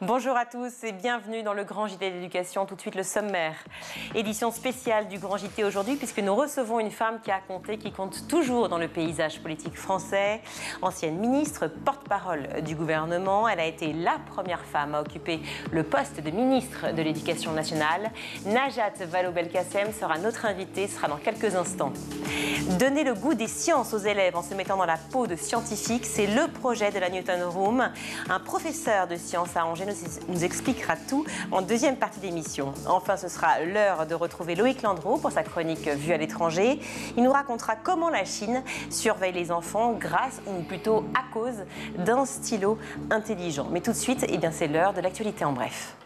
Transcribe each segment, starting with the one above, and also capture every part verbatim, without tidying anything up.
Bonjour à tous et bienvenue dans le Grand J T d'éducation. Tout de suite le sommaire. Édition spéciale du Grand J T aujourd'hui puisque nous recevons une femme qui a compté, qui compte toujours dans le paysage politique français. Ancienne ministre, porte-parole du gouvernement, elle a été la première femme à occuper le poste de ministre de l'Éducation nationale. Najat Vallaud-Belkacem sera notre invitée, ce sera dans quelques instants. Donner le goût des sciences aux élèves en se mettant dans la peau de scientifiques, c'est le projet de la Newton Room. Un professeur de sciences à Angers nous expliquera tout en deuxième partie d'émission. Enfin, ce sera l'heure de retrouver Loïc Landreau pour sa chronique Vue à l'étranger. Il nous racontera comment la Chine surveille les enfants grâce, ou plutôt à cause, d'un stylo intelligent. Mais tout de suite, eh bien, c'est l'heure de l'actualité en bref.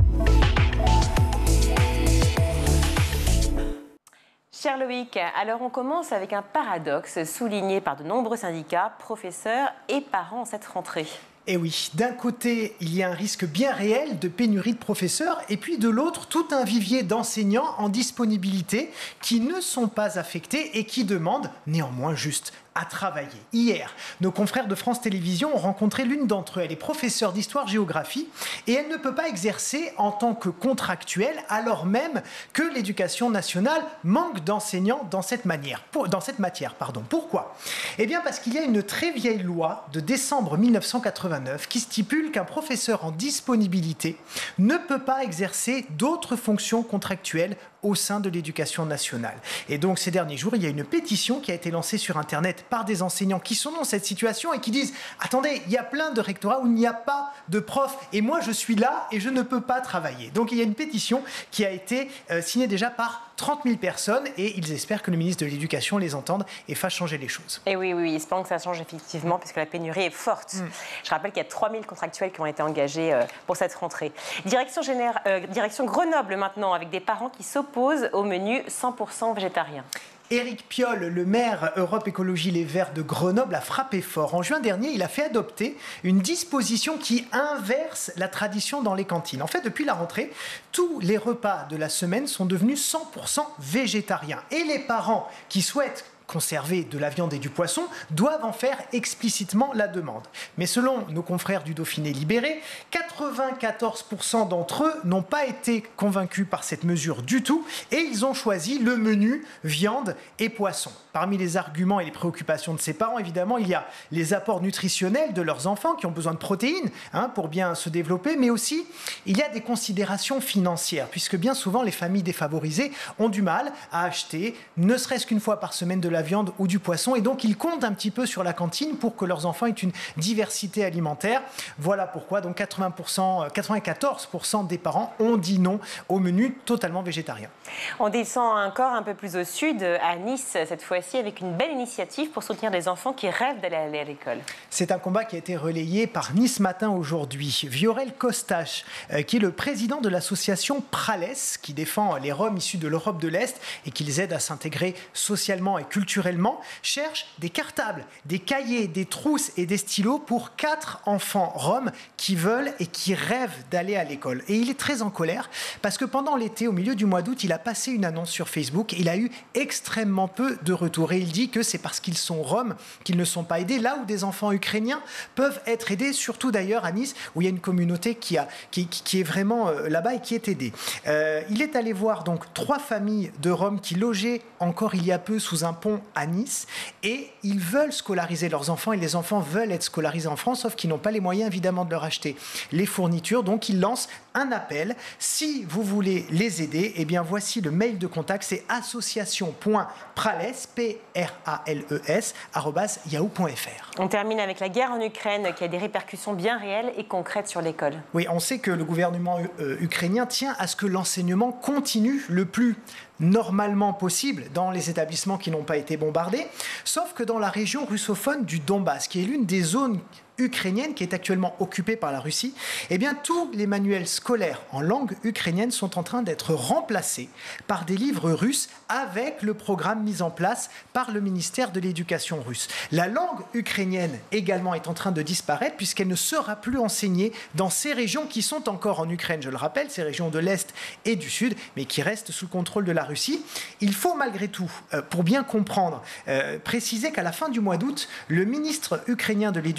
Cher Loïc, alors on commence avec un paradoxe souligné par de nombreux syndicats, professeurs et parents en cette rentrée. Et oui, d'un côté, il y a un risque bien réel de pénurie de professeurs, et puis de l'autre, tout un vivier d'enseignants en disponibilité qui ne sont pas affectés et qui demandent néanmoins juste à travailler. Hier, nos confrères de France Télévisions ont rencontré l'une d'entre eux. Elle est professeure d'histoire-géographie et elle ne peut pas exercer en tant que contractuelle alors même que l'éducation nationale manque d'enseignants dans cette manière, dans cette matière. Pardon. Pourquoi ? Eh bien parce qu'il y a une très vieille loi de décembre mille neuf cent quatre-vingt-neuf qui stipule qu'un professeur en disponibilité ne peut pas exercer d'autres fonctions contractuelles au sein de l'éducation nationale. Et donc, ces derniers jours, il y a une pétition qui a été lancée sur Internet par des enseignants qui sont dans cette situation et qui disent « Attendez, il y a plein de rectorats où il n'y a pas de profs et moi, je suis là et je ne peux pas travailler. » Donc, il y a une pétition qui a été euh, signée déjà par trente mille personnes et ils espèrent que le ministre de l'Éducation les entende et fasse changer les choses. Et oui, oui, espérons que ça change effectivement puisque la pénurie est forte. Mm. Je rappelle qu'il y a trois mille contractuels qui ont été engagés euh, pour cette rentrée. Direction, généra- euh, direction Grenoble maintenant avec des parents qui s'opposent au menu cent pour cent végétarien. Éric Piolle, le maire Europe Écologie Les Verts de Grenoble, a frappé fort. En juin dernier, il a fait adopter une disposition qui inverse la tradition dans les cantines. En fait, depuis la rentrée, tous les repas de la semaine sont devenus cent pour cent végétariens. Et les parents qui souhaitent conserver de la viande et du poisson, doivent en faire explicitement la demande. Mais selon nos confrères du Dauphiné Libéré, quatre-vingt-quatorze pour cent d'entre eux n'ont pas été convaincus par cette mesure du tout et ils ont choisi le menu viande et poisson. Parmi les arguments et les préoccupations de ces parents, évidemment, il y a les apports nutritionnels de leurs enfants qui ont besoin de protéines hein, pour bien se développer, mais aussi il y a des considérations financières, puisque bien souvent les familles défavorisées ont du mal à acheter, ne serait-ce qu'une fois par semaine, de la viande ou du poisson, et donc ils comptent un petit peu sur la cantine pour que leurs enfants aient une diversité alimentaire. Voilà pourquoi donc quatre-vingts pour cent, quatre-vingt-quatorze pour cent des parents ont dit non au menu totalement végétarien. On descend encore un peu plus au sud, à Nice, cette fois-ci, avec une belle initiative pour soutenir des enfants qui rêvent d'aller à l'école. C'est un combat qui a été relayé par Nice Matin aujourd'hui. Viorel Costache, euh, qui est le président de l'association Prales, qui défend les Roms issus de l'Europe de l'Est et qui les aide à s'intégrer socialement et culturellement, cherche des cartables, des cahiers, des trousses et des stylos pour quatre enfants roms qui veulent et qui rêvent d'aller à l'école. Et il est très en colère parce que pendant l'été, au milieu du mois d'août, il a passé une annonce sur Facebook. Il a eu extrêmement peu de retours et il dit que c'est parce qu'ils sont roms qu'ils ne sont pas aidés, là où des enfants ukrainiens peuvent être aidés, surtout d'ailleurs à Nice où il y a une communauté qui, a, qui, qui est vraiment euh, là-bas et qui est aidée. Euh, il est allé voir donc trois familles de roms qui logeaient encore il y a peu sous un pont à Nice et ils veulent scolariser leurs enfants et les enfants veulent être scolarisés en France, sauf qu'ils n'ont pas les moyens évidemment de leur acheter les fournitures. Donc ils lancent un appel. Si vous voulez les aider, eh bien voici le mail de contact, c'est association point prales, P R A L E S, arobase yahoo point F R. On termine avec la guerre en Ukraine qui a des répercussions bien réelles et concrètes sur l'école. Oui, on sait que le gouvernement euh, ukrainien tient à ce que l'enseignement continue le plus normalement possible dans les établissements qui n'ont pas été bombardés, sauf que dans la région russophone du Donbass, qui est l'une des zones ukrainienne qui est actuellement occupée par la Russie, eh bien tous les manuels scolaires en langue ukrainienne sont en train d'être remplacés par des livres russes avec le programme mis en place par le ministère de l'Éducation russe. La langue ukrainienne également est en train de disparaître puisqu'elle ne sera plus enseignée dans ces régions qui sont encore en Ukraine, je le rappelle, ces régions de l'Est et du Sud, mais qui restent sous le contrôle de la Russie. Il faut malgré tout, euh, pour bien comprendre, euh, préciser qu'à la fin du mois d'août, le ministre ukrainien de l'Éducation nationale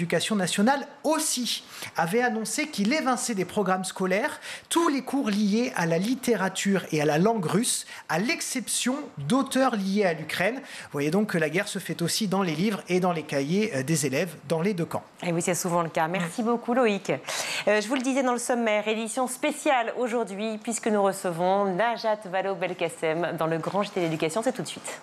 national aussi avait annoncé qu'il évinçait des programmes scolaires tous les cours liés à la littérature et à la langue russe, à l'exception d'auteurs liés à l'Ukraine. Vous voyez donc que la guerre se fait aussi dans les livres et dans les cahiers des élèves dans les deux camps. Et oui, c'est souvent le cas. Merci beaucoup Loïc. Euh, je vous le disais dans le sommaire, édition spéciale aujourd'hui puisque nous recevons Najat Vallaud-Belkacem dans le Grand J T de l'Éducation. C'est tout de suite.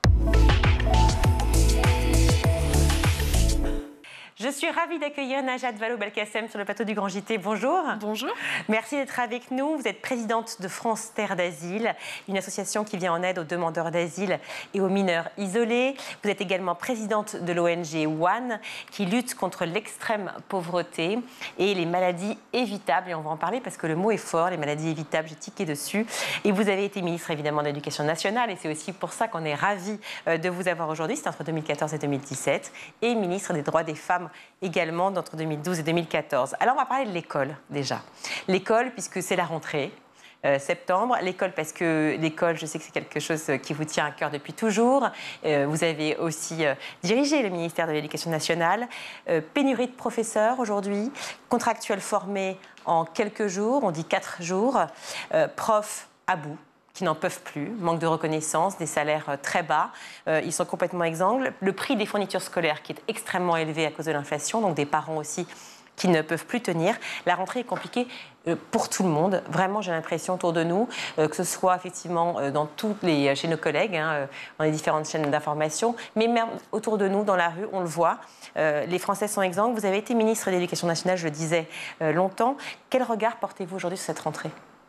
Je suis ravie d'accueillir Najat Vallaud-Belkacem sur le plateau du Grand J T. Bonjour. Bonjour. Merci d'être avec nous. Vous êtes présidente de France Terre d'Asile, une association qui vient en aide aux demandeurs d'asile et aux mineurs isolés. Vous êtes également présidente de l'O N G One, qui lutte contre l'extrême pauvreté et les maladies évitables. Et on va en parler parce que le mot est fort, les maladies évitables, j'ai tiqué dessus. Et vous avez été ministre évidemment de l'Éducation nationale et c'est aussi pour ça qu'on est ravis de vous avoir aujourd'hui. C'est entre deux mille quatorze et deux mille dix-sept. Et ministre des droits des femmes également d'entre deux mille douze et deux mille quatorze. Alors on va parler de l'école déjà. L'école puisque c'est la rentrée, euh, septembre. L'école parce que l'école, je sais que c'est quelque chose qui vous tient à cœur depuis toujours. Euh, vous avez aussi euh, dirigé le ministère de l'Éducation nationale. Euh, pénurie de professeurs aujourd'hui, contractuels formés en quelques jours, on dit quatre jours, euh, profs à bout, qui n'en peuvent plus, manque de reconnaissance, des salaires très bas, euh, ils sont complètement exsangues. Le prix des fournitures scolaires qui est extrêmement élevé à cause de l'inflation, donc des parents aussi qui ne peuvent plus tenir. La rentrée est compliquée euh, pour tout le monde. Vraiment, j'ai l'impression autour de nous, euh, que ce soit effectivement euh, dans toutes les, chez nos collègues, hein, euh, dans les différentes chaînes d'information, mais même autour de nous, dans la rue, on le voit. Euh, les Français sont exsangues. Vous avez été ministre de l'Éducation nationale, je le disais euh, longtemps. Quel regard portez-vous aujourd'hui sur cette rentrée ?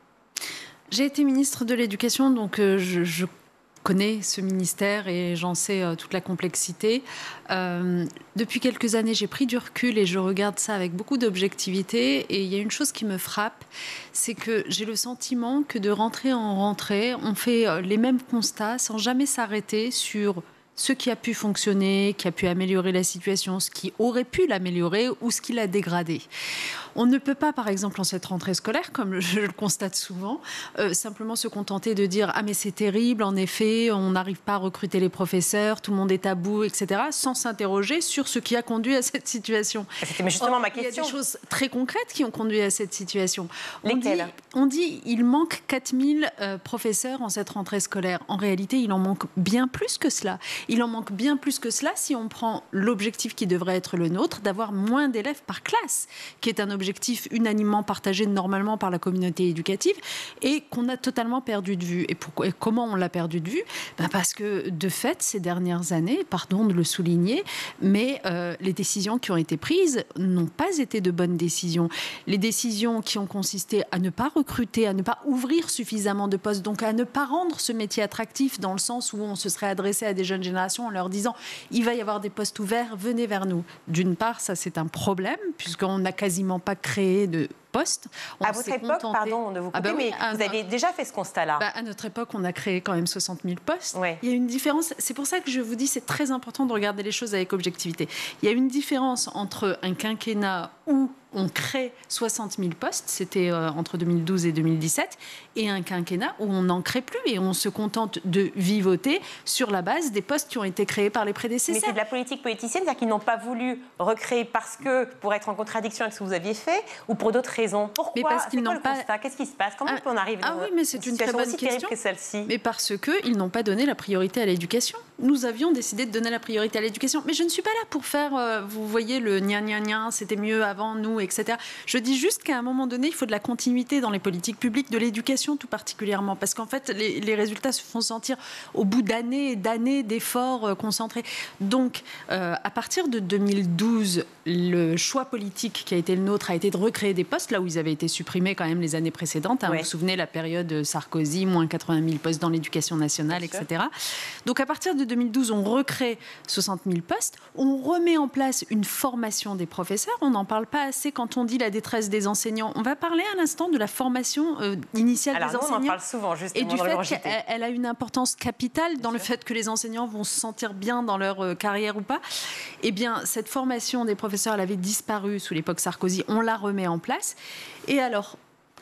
J'ai été ministre de l'Éducation, donc euh, je, je connais ce ministère et j'en sais euh, toute la complexité. Euh, depuis quelques années, j'ai pris du recul et je regarde ça avec beaucoup d'objectivité. Et il y a une chose qui me frappe, c'est que j'ai le sentiment que de rentrée en rentrée, on fait euh, les mêmes constats sans jamais s'arrêter sur ce qui a pu fonctionner, qui a pu améliorer la situation, ce qui aurait pu l'améliorer ou ce qui l'a dégradé. On ne peut pas, par exemple, en cette rentrée scolaire, comme je le constate souvent, euh, simplement se contenter de dire « Ah, mais c'est terrible, en effet, on n'arrive pas à recruter les professeurs, tout le monde est à bout, et cetera » sans s'interroger sur ce qui a conduit à cette situation. C'était justement Or, ma question. Il y a des choses très concrètes qui ont conduit à cette situation. Lesquelles ? On dit qu'il manque quatre mille euh, professeurs en cette rentrée scolaire. En réalité, il en manque bien plus que cela. Il en manque bien plus que cela si on prend l'objectif qui devrait être le nôtre, d'avoir moins d'élèves par classe, qui est un objectif objectif unanimement partagé normalement par la communauté éducative et qu'on a totalement perdu de vue. Et, pourquoi, et comment on l'a perdu de vue ? Ben parce que, de fait, ces dernières années, pardon de le souligner, mais euh, les décisions qui ont été prises n'ont pas été de bonnes décisions. Les décisions qui ont consisté à ne pas recruter, à ne pas ouvrir suffisamment de postes, donc à ne pas rendre ce métier attractif dans le sens où on se serait adressé à des jeunes générations en leur disant « il va y avoir des postes ouverts, venez vers nous ». D'une part, ça c'est un problème, puisqu'on n'a quasiment pas créé de postes. On à votre époque, contenté... pardon de vous couper, ah ben oui, mais à, vous avez déjà fait ce constat-là. Bah à notre époque, on a créé quand même soixante mille postes. Ouais. Il y a une différence, c'est pour ça que je vous dis c'est très important de regarder les choses avec objectivité. Il y a une différence entre un quinquennat où on crée soixante mille postes, c'était euh, entre deux mille douze et deux mille dix-sept, et un quinquennat où on n'en crée plus et on se contente de vivoter sur la base des postes qui ont été créés par les prédécesseurs. Mais c'est de la politique politicienne, c'est-à-dire qu'ils n'ont pas voulu recréer parce que, pour être en contradiction avec ce que vous aviez fait, ou pour d'autres raisons. Pourquoi ? Mais parce qu'ils n'ont pas... Qu'est-ce qui se passe ? Comment ah, on arrive ah oui, mais c'est une, une très bonne aussi question. Que celle-ci ? Mais parce qu'ils n'ont pas donné la priorité à l'éducation. Nous avions décidé de donner la priorité à l'éducation. Mais je ne suis pas là pour faire, euh, vous voyez, le gna gna gna, c'était mieux avant, nous, et cetera. Je dis juste qu'à un moment donné, il faut de la continuité dans les politiques publiques, de l'éducation tout particulièrement. Parce qu'en fait, les, les résultats se font sentir au bout d'années et d'années d'efforts euh, concentrés. Donc, euh, à partir de deux mille douze, le choix politique qui a été le nôtre a été de recréer des postes, là où ils avaient été supprimés quand même les années précédentes. Hein, ouais. Vous vous souvenez, la période Sarkozy, moins quatre-vingt mille postes dans l'éducation nationale, et cetera. Donc, à partir de deux mille douze, on recrée soixante mille postes. On remet en place une formation des professeurs. On n'en parle pas assez quand on dit la détresse des enseignants. On va parler à l'instant de la formation euh, initiale Alors, des nous, enseignants. on en parle souvent, justement, et du dans fait le J T. qu'elle elle a une importance capitale dans Bien le sûr. fait que les enseignants vont se sentir bien dans leur euh, carrière ou pas. Eh bien, cette formation des professeurs, elle avait disparu sous l'époque Sarkozy. On la remet en place. Et alors,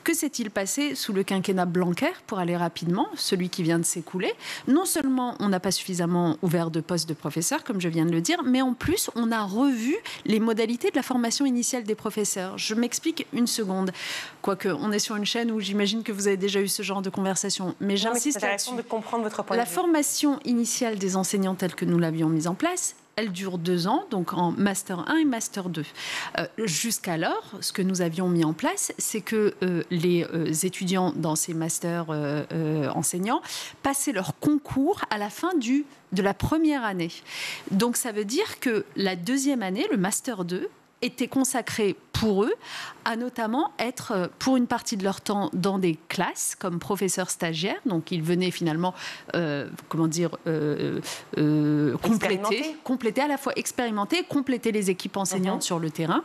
Que s'est-il passé sous le quinquennat Blanquer, pour aller rapidement, celui qui vient de s'écouler? Non seulement on n'a pas suffisamment ouvert de postes de professeurs, comme je viens de le dire, mais en plus on a revu les modalités de la formation initiale des professeurs. Je m'explique une seconde. Quoique, on est sur une chaîne où j'imagine que vous avez déjà eu ce genre de conversation, mais j'insiste là-dessus. de comprendre votre point de La vue. formation initiale des enseignants telle que nous l'avions mise en place, elle dure deux ans, donc en Master un et Master deux. Euh, jusqu'alors, ce que nous avions mis en place, c'est que euh, les euh, étudiants dans ces Masters euh, euh, enseignants passaient leur concours à la fin du, de la première année. Donc ça veut dire que la deuxième année, le Master deux, était consacré pour eux à notamment être, pour une partie de leur temps, dans des classes comme professeurs stagiaires. Donc, ils venaient finalement, euh, comment dire, euh, euh, compléter, compléter, à la fois expérimenter, compléter les équipes enseignantes uh-huh. sur le terrain,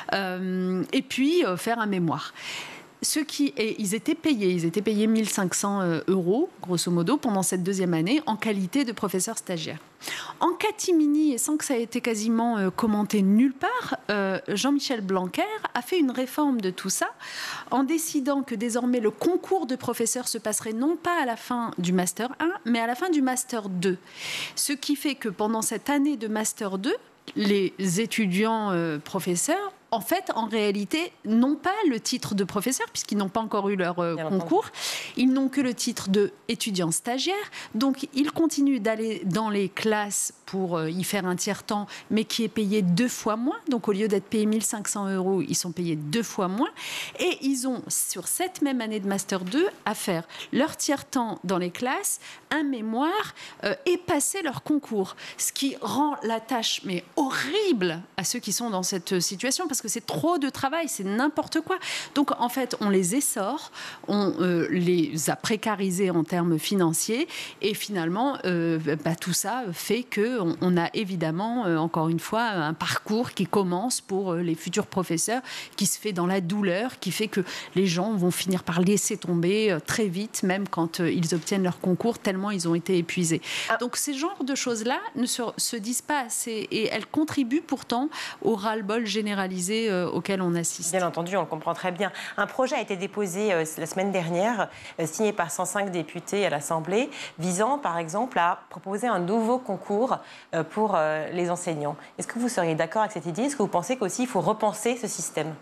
euh, et puis euh, faire un mémoire. Ceux qui, et ils étaient payés, ils étaient payés mille cinq cents euros, grosso modo, pendant cette deuxième année, en qualité de professeur stagiaire. En catimini, et sans que ça ait été quasiment euh, commenté nulle part, euh, Jean-Michel Blanquer a fait une réforme de tout ça, en décidant que désormais le concours de professeur se passerait non pas à la fin du Master un, mais à la fin du Master deux. Ce qui fait que pendant cette année de Master deux, les étudiants euh, professeurs, en fait, en réalité, n'ont pas le titre de professeur, puisqu'ils n'ont pas encore eu leur euh, concours. Ils n'ont que le titre d'étudiant stagiaire. Donc, ils continuent d'aller dans les classes pour euh, y faire un tiers-temps, mais qui est payé deux fois moins. Donc, au lieu d'être payés mille cinq cents euros, ils sont payés deux fois moins. Et ils ont, sur cette même année de Master deux, à faire leur tiers-temps dans les classes, un mémoire euh, et passer leur concours. Ce qui rend la tâche, mais horrible, à ceux qui sont dans cette situation, parce que c'est trop de travail, c'est n'importe quoi. Donc, en fait, on les essore, on euh, les a précarisés en termes financiers, et finalement, euh, bah, tout ça fait qu'on on a évidemment, euh, encore une fois, un parcours qui commence pour euh, les futurs professeurs, qui se fait dans la douleur, qui fait que les gens vont finir par laisser tomber euh, très vite, même quand euh, ils obtiennent leur concours, tellement ils ont été épuisés. Ah. Donc, ces genres de choses-là ne se, se disent pas assez, et elles contribuent pourtant au ras-le-bol généralisé auquel on assiste. Bien entendu, on le comprend très bien. Un projet a été déposé euh, la semaine dernière, euh, signé par cent cinq députés à l'Assemblée, visant par exemple à proposer un nouveau concours euh, pour euh, les enseignants. Est-ce que vous seriez d'accord avec cette idée? Est-ce que vous pensez qu'aussi il faut repenser ce système?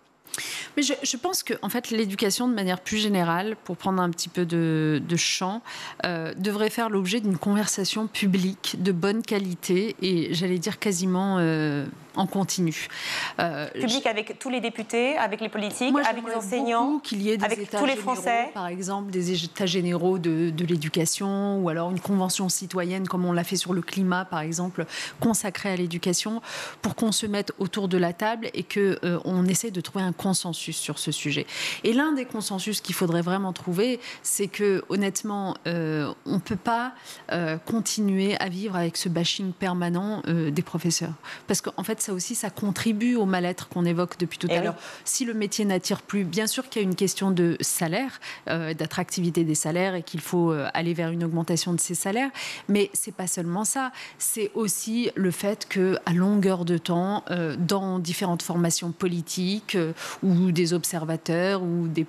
Mais je, je pense que en fait, l'éducation, de manière plus générale, pour prendre un petit peu de, de champ, euh, devrait faire l'objet d'une conversation publique de bonne qualité et, j'allais dire, quasiment euh, en continu. Euh, Public je... avec tous les députés, avec les politiques, Moi, avec les enseignants, qu'il y ait des avec états tous les généraux, Français. Par exemple, des états généraux de, de l'éducation, ou alors une convention citoyenne, comme on l'a fait sur le climat, par exemple, consacrée à l'éducation, pour qu'on se mette autour de la table et qu'on euh, essaie de trouver un consensus sur ce sujet. Et l'un des consensus qu'il faudrait vraiment trouver, c'est que, honnêtement, euh, on ne peut pas euh, continuer à vivre avec ce bashing permanent euh, des professeurs. Parce qu'en fait, ça aussi, ça contribue au mal-être qu'on évoque depuis tout et à oui. l'heure. Si le métier n'attire plus, bien sûr qu'il y a une question de salaire, euh, d'attractivité des salaires et qu'il faut euh, aller vers une augmentation de ces salaires, mais c'est pas seulement ça. C'est aussi le fait qu'à longueur de temps, euh, dans différentes formations politiques euh, ou des observateurs ou des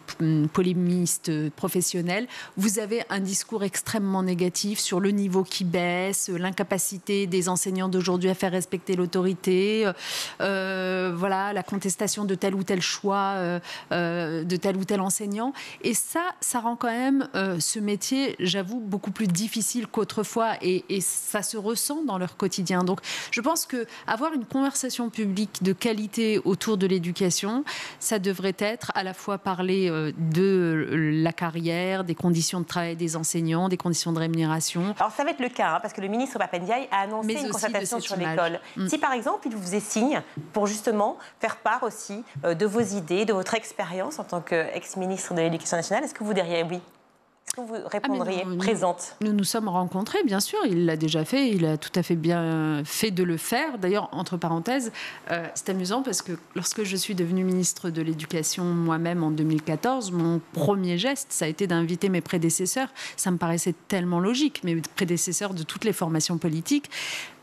polémistes professionnels, vous avez un discours extrêmement négatif sur le niveau qui baisse, l'incapacité des enseignants d'aujourd'hui à faire respecter l'autorité, euh, voilà, la contestation de tel ou tel choix euh, euh, de tel ou tel enseignant. Et ça, ça rend quand même euh, ce métier, j'avoue, beaucoup plus difficile qu'autrefois, et, et ça se ressent dans leur quotidien. Donc, je pense qu'avoir une conversation publique de qualité autour de l'éducation, ça devrait être à la fois parler de la carrière, des conditions de travail des enseignants, des conditions de rémunération. Alors ça va être le cas, hein, parce que le ministre Pap Ndiaye a annoncé Mais une concertation sur l'école. Mmh. Si par exemple il vous faisait signe pour justement faire part aussi euh, de vos idées, de votre expérience en tant qu'ex-ministre de l'Éducation nationale, est-ce que vous diriez oui ? Est-ce que vous répondriez ah nous, présente? Nous nous sommes rencontrés, bien sûr. Il l'a déjà fait. Il a tout à fait bien fait de le faire. D'ailleurs, entre parenthèses, euh, c'est amusant parce que lorsque je suis devenue ministre de l'Éducation moi-même en deux mille quatorze, mon premier geste, ça a été d'inviter mes prédécesseurs. Ça me paraissait tellement logique, mes prédécesseurs de toutes les formations politiques,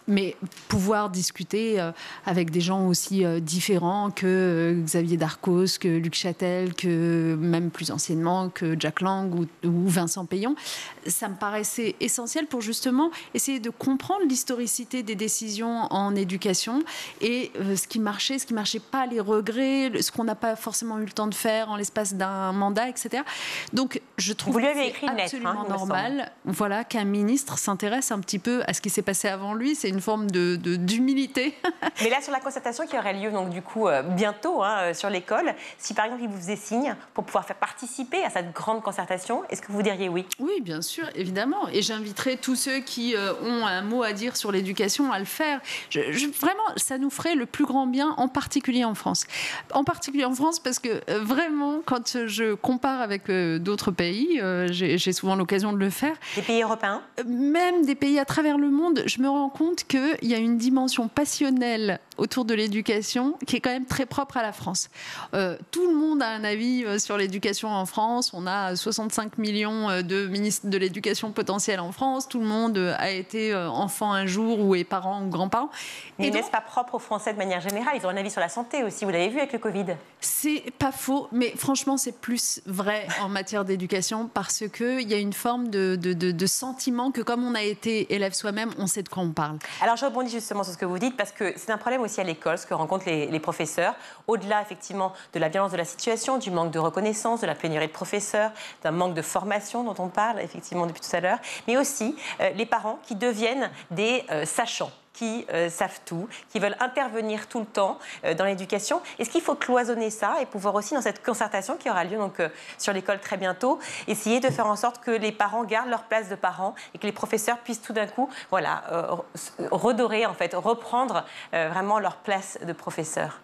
Mais pouvoir discuter euh, avec des gens aussi euh, différents que euh, Xavier Darcos, que Luc Châtel, que même plus anciennement que Jack Lang ou, ou Vincent Payon, ça me paraissait essentiel pour justement essayer de comprendre l'historicité des décisions en éducation et euh, ce qui marchait, ce qui marchait pas, les regrets, ce qu'on n'a pas forcément eu le temps de faire en l'espace d'un mandat, et cetera. Donc je trouve Vous lui avez que écrit c'est une lettre, absolument hein, normal, voilà, qu'un ministre s'intéresse un petit peu à ce qui s'est passé avant lui. C'est une forme de, de, d'humilité. Mais là, sur la concertation qui aurait lieu donc, du coup, euh, bientôt hein, sur l'école, si par exemple il vous faisait signe pour pouvoir faire participer à cette grande concertation, est-ce que vous diriez oui? Oui, bien sûr, évidemment. Et j'inviterai tous ceux qui euh, ont un mot à dire sur l'éducation à le faire. Je, je, vraiment, ça nous ferait le plus grand bien, en particulier en France. En particulier en France, parce que euh, vraiment, quand je compare avec euh, d'autres pays, euh, j'ai, j'ai souvent l'occasion de le faire. Des pays européens? Même des pays à travers le monde, je me rends compte qu'il y a une dimension passionnelle autour de l'éducation qui est quand même très propre à la France. Euh, tout le monde a un avis euh, sur l'éducation en France. On a soixante-cinq millions de ministres de l'éducation potentiels en France. Tout le monde a été euh, enfant un jour ou est parent ou grand-parent. Mais n'est-ce pas propre aux Français de manière générale? Ils ont un avis sur la santé aussi, vous l'avez vu avec le Covid. C'est pas faux, mais franchement, c'est plus vrai en matière d'éducation parce qu'il y a une forme de, de, de, de sentiment que comme on a été élève soi-même, on sait de quoi on parle. Alors je rebondis justement sur ce que vous dites parce que c'est un problème aussi à l'école, ce que rencontrent les, les professeurs, au-delà effectivement de la violence de la situation, du manque de reconnaissance, de la pénurie de professeurs, d'un manque de formation dont on parle effectivement depuis tout à l'heure, mais aussi euh, les parents qui deviennent des euh, sachants, qui euh, savent tout, qui veulent intervenir tout le temps euh, dans l'éducation. Est-ce qu'il faut cloisonner ça et pouvoir aussi, dans cette concertation qui aura lieu donc, euh, sur l'école très bientôt, essayer de faire en sorte que les parents gardent leur place de parents et que les professeurs puissent tout d'un coup voilà, euh, redorer, en fait, reprendre euh, vraiment leur place de professeur?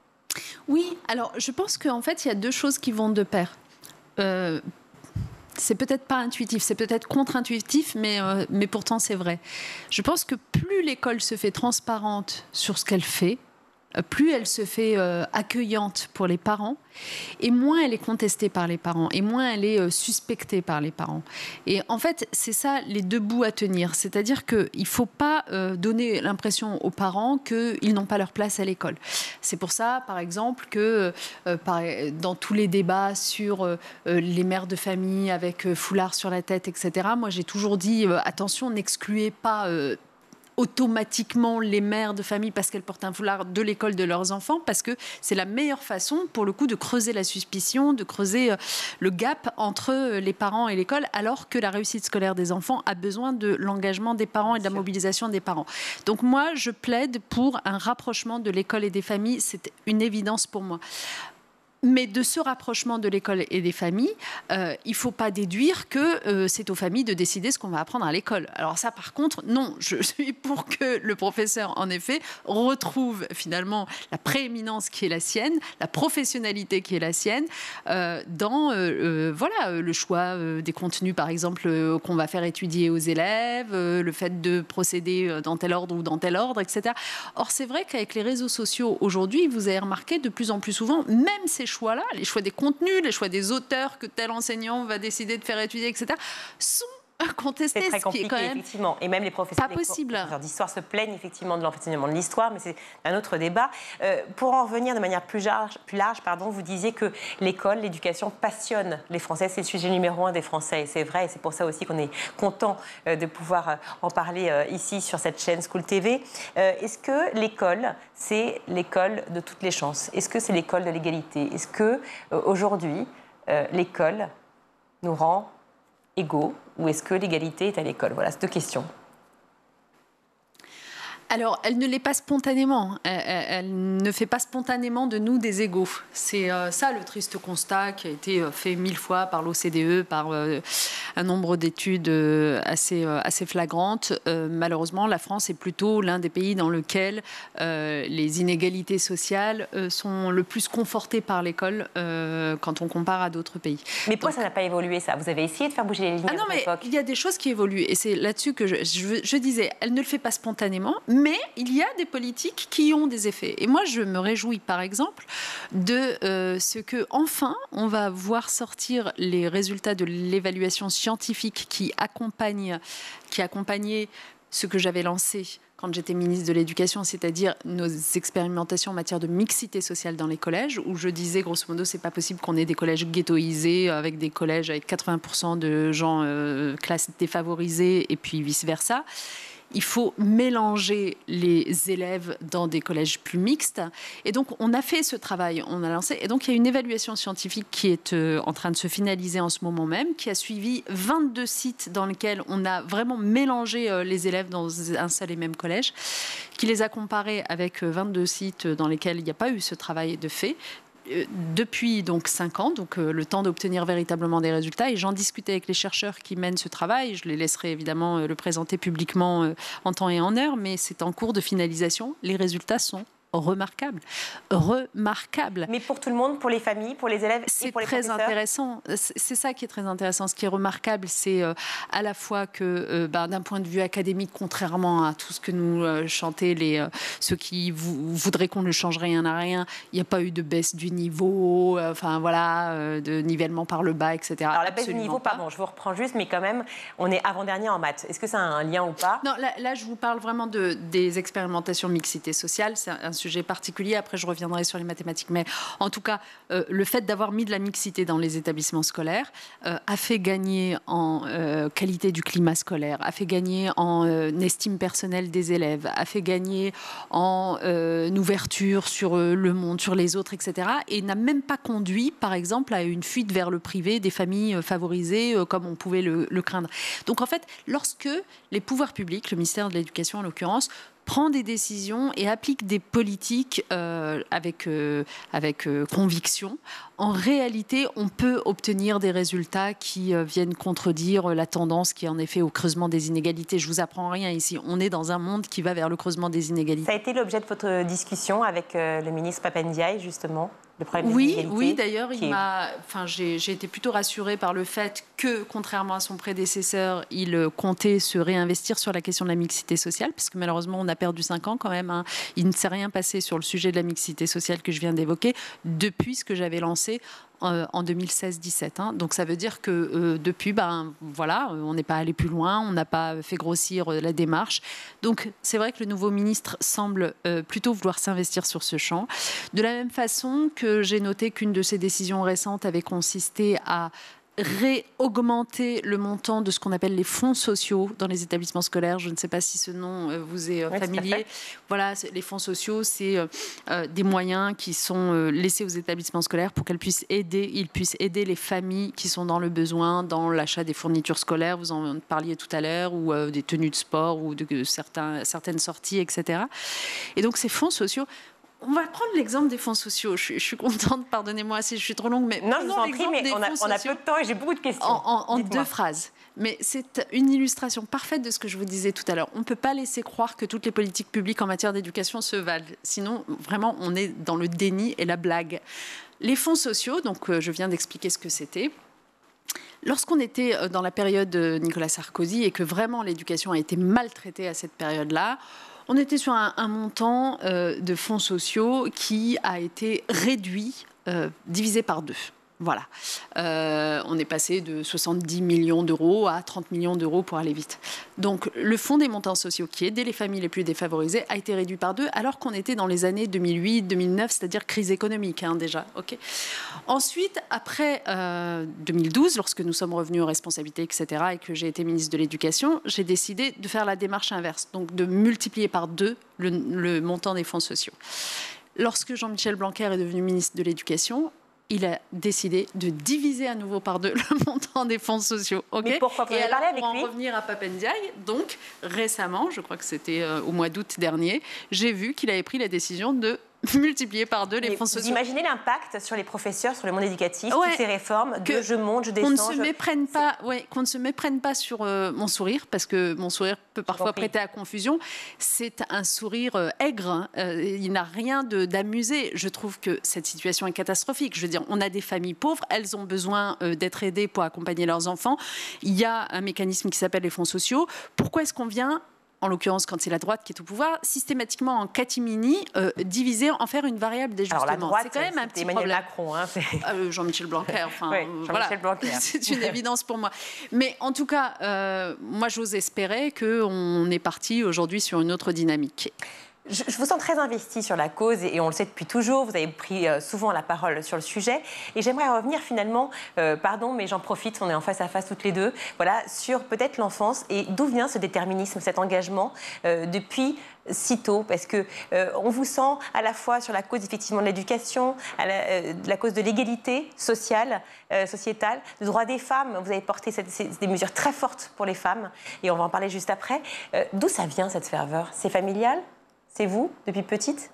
Oui, alors je pense qu'en fait, il y a deux choses qui vont de pair. Euh, C'est peut-être pas intuitif, c'est peut-être contre-intuitif, mais, euh, mais pourtant c'est vrai. Je pense que plus l'école se fait transparente sur ce qu'elle fait, plus elle se fait euh, accueillante pour les parents, et moins elle est contestée par les parents, et moins elle est euh, suspectée par les parents. Et en fait, c'est ça les deux bouts à tenir. C'est-à-dire qu'il ne faut pas euh, donner l'impression aux parents qu'ils n'ont pas leur place à l'école. C'est pour ça, par exemple, que euh, par, dans tous les débats sur euh, les mères de famille avec euh, foulard sur la tête, et cetera, moi j'ai toujours dit, euh, attention, n'excluez pas... Euh, automatiquement les mères de famille parce qu'elles portent un foulard de l'école de leurs enfants, parce que c'est la meilleure façon pour le coup de creuser la suspicion, de creuser le gap entre les parents et l'école, alors que la réussite scolaire des enfants a besoin de l'engagement des parents et de la mobilisation des parents. Donc moi je plaide pour un rapprochement de l'école et des familles, c'est une évidence pour moi. Mais de ce rapprochement de l'école et des familles, euh, il ne faut pas déduire que euh, c'est aux familles de décider ce qu'on va apprendre à l'école. Alors ça, par contre, non, je suis pour que le professeur, en effet, retrouve finalement la prééminence qui est la sienne, la professionnalité qui est la sienne, euh, dans euh, euh, voilà, le choix euh, des contenus, par exemple, euh, qu'on va faire étudier aux élèves, euh, le fait de procéder dans tel ordre ou dans tel ordre, et cetera. Or, c'est vrai qu'avec les réseaux sociaux, aujourd'hui, vous avez remarqué de plus en plus souvent, même ces choix-là, les choix des contenus, les choix des auteurs que tel enseignant va décider de faire étudier, et cetera, sont contestés. C'est très compliqué, ce qui est quand même effectivement. Et même les professeurs, pas possible. Les professeurs d'histoire se plaignent effectivement de l'enseignement de l'histoire, mais c'est un autre débat. Euh, pour en revenir de manière plus large, plus large pardon, vous disiez que l'école, l'éducation passionne les Français. C'est le sujet numéro un des Français. Et c'est vrai, et c'est pour ça aussi qu'on est content euh, de pouvoir euh, en parler euh, ici sur cette chaîne School T V. Euh, est-ce que l'école, c'est l'école de toutes les chances? Est-ce que c'est l'école de l'égalité? Est-ce que euh, aujourd'hui, euh, l'école nous rend égaux, ou est-ce que l'égalité est à l'école? Voilà, c'est deux questions. Alors, elle ne l'est pas spontanément. Elle, elle, elle ne fait pas spontanément de nous des égaux. C'est euh, ça le triste constat qui a été fait mille fois par l'O C D E, par euh, un nombre d'études euh, assez, euh, assez flagrantes. Euh, malheureusement, la France est plutôt l'un des pays dans lequel euh, les inégalités sociales euh, sont le plus confortées par l'école euh, quand on compare à d'autres pays. Mais pourquoi Donc, ça n'a pas évolué, ça? Vous avez essayé de faire bouger les lignes ah non, à mais l'époque. Il y a des choses qui évoluent. Et c'est là-dessus que je, je, je disais, elle ne le fait pas spontanément, mais il y a des politiques qui ont des effets. Et moi, je me réjouis, par exemple, de euh, ce que, enfin, on va voir sortir les résultats de l'évaluation scientifique qui accompagne, qui accompagnait ce que j'avais lancé quand j'étais ministre de l'Éducation, c'est-à-dire nos expérimentations en matière de mixité sociale dans les collèges, où je disais, grosso modo, c'est pas possible qu'on ait des collèges ghettoisés, avec des collèges avec quatre-vingts pour cent de gens euh, classes défavorisées, et puis vice-versa. Il faut mélanger les élèves dans des collèges plus mixtes. Et donc, on a fait ce travail, on a lancé. Et donc, il y a une évaluation scientifique qui est euh, en train de se finaliser en ce moment même, qui a suivi vingt-deux sites dans lesquels on a vraiment mélangé euh, les élèves dans un seul et même collège, qui les a comparés avec euh, vingt-deux sites dans lesquels il n'y a pas eu ce travail de fait. Depuis donc cinq ans, donc euh, le temps d'obtenir véritablement des résultats. Et j'en discutais avec les chercheurs qui mènent ce travail. Je les laisserai évidemment euh, le présenter publiquement euh, en temps et en heure, mais c'est en cours de finalisation. Les résultats sont remarquable, remarquable. Mais pour tout le monde, pour les familles, pour les élèves et pour les professeurs. C'est très intéressant. C'est ça qui est très intéressant. Ce qui est remarquable, c'est euh, à la fois que, euh, bah, d'un point de vue académique, contrairement à tout ce que nous euh, chantaient les euh, ceux qui voudraient qu'on ne change rien à rien, il n'y a pas eu de baisse du niveau, euh, enfin voilà, euh, de nivellement par le bas, et cetera. Alors la baisse Absolument du niveau, pas. pardon, je vous reprends juste, mais quand même, on est avant-dernier en maths. Est-ce que ça a un lien ou pas? Non, là, là, je vous parle vraiment de, des expérimentations mixité sociale. C'est un sujet particulier. Après, je reviendrai sur les mathématiques. Mais en tout cas, euh, le fait d'avoir mis de la mixité dans les établissements scolaires euh, a fait gagner en euh, qualité du climat scolaire, a fait gagner en euh, estime personnelle des élèves, a fait gagner en euh, ouverture sur euh, le monde, sur les autres, et cetera. Et n'a même pas conduit, par exemple, à une fuite vers le privé des familles euh, favorisées, euh, comme on pouvait le, le craindre. Donc, en fait, lorsque les pouvoirs publics, le ministère de l'Éducation en l'occurrence, prend des décisions et applique des politiques euh, avec, euh, avec euh, conviction, en réalité, on peut obtenir des résultats qui euh, viennent contredire la tendance qui est en effet au creusement des inégalités. Je vous apprends rien ici. On est dans un monde qui va vers le creusement des inégalités. Ça a été l'objet de votre discussion avec euh, le ministre Pap Ndiaye, justement, le problème oui, des inégalités. Oui, d'ailleurs, il est... m'a, enfin, j'ai, j'ai été plutôt rassurée par le fait que, contrairement à son prédécesseur, il comptait se réinvestir sur la question de la mixité sociale, parce que malheureusement, on a perdu cinq ans quand même. Hein. Il ne s'est rien passé sur le sujet de la mixité sociale que je viens d'évoquer depuis ce que j'avais lancé en deux mille seize dix-sept. Hein. Donc ça veut dire que euh, depuis, ben, voilà, on n'est pas allé plus loin, on n'a pas fait grossir euh, la démarche. Donc c'est vrai que le nouveau ministre semble euh, plutôt vouloir s'investir sur ce champ. De la même façon que j'ai noté qu'une de ses décisions récentes avait consisté à réaugmenter le montant de ce qu'on appelle les fonds sociaux dans les établissements scolaires. Je ne sais pas si ce nom euh, vous est euh, oui, familier. Voilà, les fonds sociaux, c'est euh, euh, des moyens qui sont euh, laissés aux établissements scolaires pour qu'elles puissent aider, ils puissent aider les familles qui sont dans le besoin, dans l'achat des fournitures scolaires, vous en parliez tout à l'heure, ou euh, des tenues de sport, ou de, de certains, certaines sorties, et cetera. Et donc ces fonds sociaux, on va prendre l'exemple des fonds sociaux. Je suis, je suis contente, pardonnez-moi si je suis trop longue, mais non, je vous en prie, mais on a, on a peu de temps et j'ai beaucoup de questions. En, en, en deux phrases. Mais c'est une illustration parfaite de ce que je vous disais tout à l'heure. On ne peut pas laisser croire que toutes les politiques publiques en matière d'éducation se valent. Sinon, vraiment, on est dans le déni et la blague. Les fonds sociaux, donc euh, je viens d'expliquer ce que c'était. Lorsqu'on était dans la période Nicolas Sarkozy et que vraiment l'éducation a été maltraitée à cette période-là, on était sur un, un montant euh, de fonds sociaux qui a été réduit, euh, divisé par deux. Voilà. Euh, on est passé de soixante-dix millions d'euros à trente millions d'euros pour aller vite. Donc, le fonds des montants sociaux qui aidait les familles les plus défavorisées a été réduit par deux, alors qu'on était dans les années deux mille huit deux mille neuf, c'est-à-dire crise économique, hein, déjà. Okay. Ensuite, après euh, deux mille douze, lorsque nous sommes revenus aux responsabilités, et cetera, et que j'ai été ministre de l'Éducation, j'ai décidé de faire la démarche inverse, donc de multiplier par deux le, le montant des fonds sociaux. Lorsque Jean-Michel Blanquer est devenu ministre de l'Éducation, il a décidé de diviser à nouveau par deux le montant des fonds sociaux. Okay. Mais pourquoi vous Et avez alors, parlé avec pour lui en revenir à Pap Ndiaye, donc récemment, je crois que c'était euh, au mois d'août dernier, j'ai vu qu'il avait pris la décision de multiplier par deux les Mais fonds vous sociaux. imaginez l'impact sur les professeurs, sur le monde éducatif, Ouais, toutes ces réformes, que de je monte, je qu'on descends. ne se je... méprenne pas, ouais, qu'on ne se méprenne pas sur euh, mon sourire, parce que mon sourire peut parfois prêter à confusion. C'est un sourire euh, aigre, hein. euh, il n'a rien de, d'amusé. Je trouve que cette situation est catastrophique. Je veux dire, on a des familles pauvres, elles ont besoin euh, d'être aidées pour accompagner leurs enfants. Il y a un mécanisme qui s'appelle les fonds sociaux. Pourquoi est-ce qu'on vient en l'occurrence quand c'est la droite qui est au pouvoir, systématiquement en catimini, euh, diviser, en faire une variable d'ajustement. Alors la droite, c'est quand même un petit Emmanuel problème. Macron. Hein, euh, Jean-Michel Blanquer, enfin, oui, euh, Jean voilà, Blanquer. C'est une évidence pour moi. Mais en tout cas, euh, moi j'ose espérer qu'on est parti aujourd'hui sur une autre dynamique. Je, je vous sens très investi sur la cause et, et on le sait depuis toujours. Vous avez pris euh, souvent la parole sur le sujet. Et j'aimerais revenir finalement, euh, pardon, mais j'en profite, on est en face à face toutes les deux, voilà, sur peut-être l'enfance et d'où vient ce déterminisme, cet engagement euh, depuis si tôt, parce que euh, on vous sent à la fois sur la cause effectivement de l'éducation, à la, euh, de la cause de l'égalité sociale, euh, sociétale, du droit des femmes. Vous avez porté cette, cette, des mesures très fortes pour les femmes et on va en parler juste après. Euh, d'où ça vient cette ferveur? C'est familial? C'est vous, depuis petite?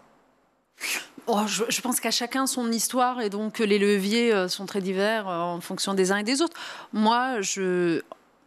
Oh, je, je pense qu'à chacun son histoire et donc les leviers sont très divers en fonction des uns et des autres. Moi, je...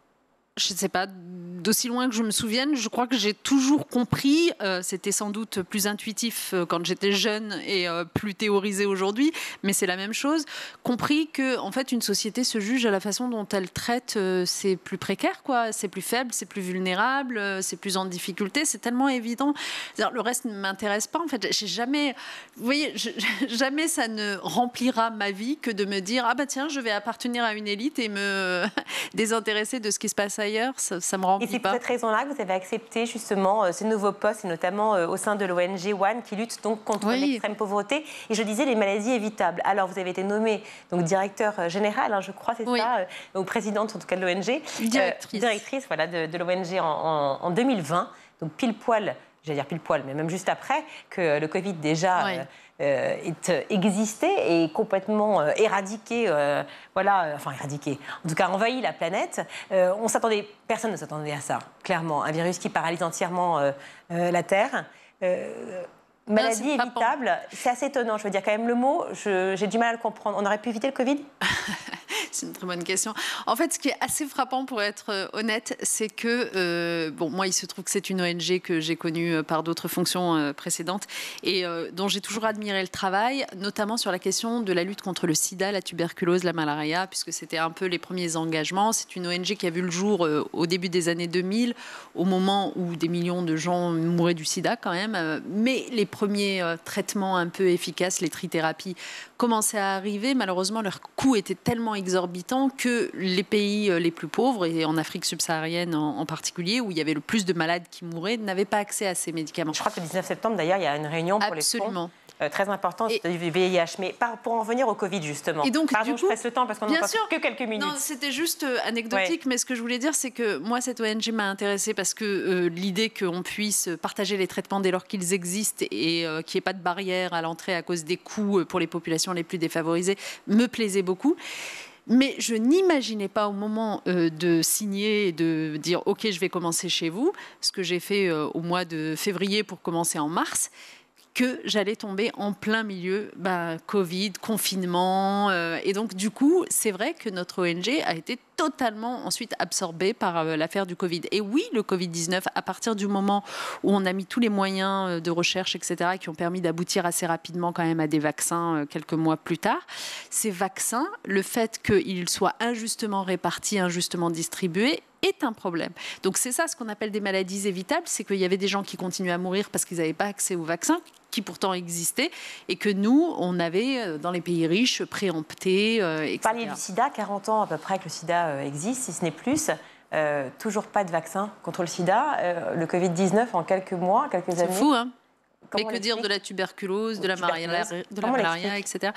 je ne sais pas, d'aussi loin que je me souvienne, je crois que j'ai toujours compris, euh, c'était sans doute plus intuitif euh, quand j'étais jeune et euh, plus théorisé aujourd'hui, mais c'est la même chose, compris que en fait, une société se juge à la façon dont elle traite euh, ses plus précaires, quoi, ses plus faibles, ses plus vulnérables, euh, ses plus en difficulté, c'est tellement évident. C'est-à-dire, le reste ne m'intéresse pas, en fait, j'ai jamais, vous voyez, je, jamais ça ne remplira ma vie que de me dire, ah bah tiens, je vais appartenir à une élite et me désintéresser de ce qui se passe ailleurs, ça, ça me remplit. Et c'est pour cette raison-là que vous avez accepté justement euh, ce nouveau poste, et notamment euh, au sein de l'O N G One, qui lutte donc contre oui. l'extrême pauvreté. Et je disais les maladies évitables. Alors vous avez été nommée donc directeur général, hein, je crois, c'est oui. ça, euh, ou présidente en tout cas de l'O N G, directrice, euh, directrice voilà, de, de l'O N G en, en, en deux mille vingt, donc pile poil. J'allais dire pile poil, mais même juste après que le Covid déjà oui. euh, euh, est existé et complètement euh, éradiqué, euh, voilà, euh, enfin éradiqué, en tout cas envahi la planète. Euh, on s'attendait, personne ne s'attendait à ça, clairement. Un virus qui paralyse entièrement euh, euh, la Terre. Euh, maladie évitable, c'est assez étonnant, je veux dire quand même le mot, je, j'ai du mal à le comprendre. On aurait pu éviter le Covid? C'est une très bonne question. En fait, ce qui est assez frappant, pour être honnête, c'est que, euh, bon, moi, il se trouve que c'est une O N G que j'ai connue par d'autres fonctions euh, précédentes et euh, dont j'ai toujours admiré le travail, notamment sur la question de la lutte contre le sida, la tuberculose, la malaria, puisque c'était un peu les premiers engagements. C'est une O N G qui a vu le jour euh, au début des années deux mille, au moment où des millions de gens mouraient du sida quand même. Euh, mais les premiers euh, traitements un peu efficaces, les trithérapies, commençaient à arriver. Malheureusement, leur coût était tellement exorbitant que les pays les plus pauvres, et en Afrique subsaharienne en, en particulier, où il y avait le plus de malades qui mouraient, n'avaient pas accès à ces médicaments. Je crois que le dix-neuf septembre, d'ailleurs, il y a une réunion pour Absolument. les fonds. Euh, très important, c'est du V I H. Mais par, pour en venir au Covid, justement. Et donc, Pardon, du coup, je presse le temps parce qu'on n'en passe sûr, que quelques minutes. Non, c'était juste euh, anecdotique, ouais. Mais ce que je voulais dire, c'est que moi, cette O N G m'a intéressée parce que euh, l'idée qu'on puisse partager les traitements dès lors qu'ils existent et euh, qu'il n'y ait pas de barrière à l'entrée à cause des coûts pour les populations les plus défavorisées me plaisait beaucoup. Mais je n'imaginais pas au moment euh, de signer et de dire « Ok, je vais commencer chez vous », ce que j'ai fait euh, au mois de février pour commencer en mars, que j'allais tomber en plein milieu, bah, Covid, confinement. Euh, et donc, du coup, c'est vrai que notre O N G a été totalement ensuite absorbée par euh, l'affaire du Covid. Et oui, le Covid dix-neuf, à partir du moment où on a mis tous les moyens de recherche, et cetera, qui ont permis d'aboutir assez rapidement quand même à des vaccins euh, quelques mois plus tard, ces vaccins, le fait qu'ils soient injustement répartis, injustement distribués, est un problème. Donc c'est ça ce qu'on appelle des maladies évitables, c'est qu'il y avait des gens qui continuaient à mourir parce qu'ils n'avaient pas accès aux vaccins, qui pourtant existaient, et que nous, on avait, dans les pays riches, préempté, euh, et cetera. Vous parliez du sida, quarante ans à peu près que le sida euh, existe, si ce n'est plus. Euh, toujours pas de vaccin contre le sida. Euh, le Covid dix-neuf en quelques mois, quelques années. C'est fou, hein? Comment Mais que dire de la tuberculose, de la malaria, de la Comment malaria, et cetera.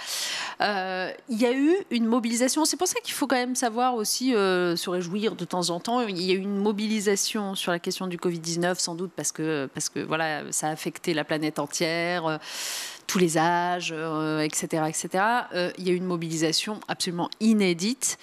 Euh, il y a eu une mobilisation. C'est pour ça qu'il faut quand même savoir aussi euh, se réjouir de temps en temps. Il y a eu une mobilisation sur la question du Covid dix-neuf, sans doute parce que, parce que voilà, ça a affecté la planète entière. Euh, tous les âges, euh, et cetera, et cetera. Euh, il y a eu une mobilisation absolument inédite,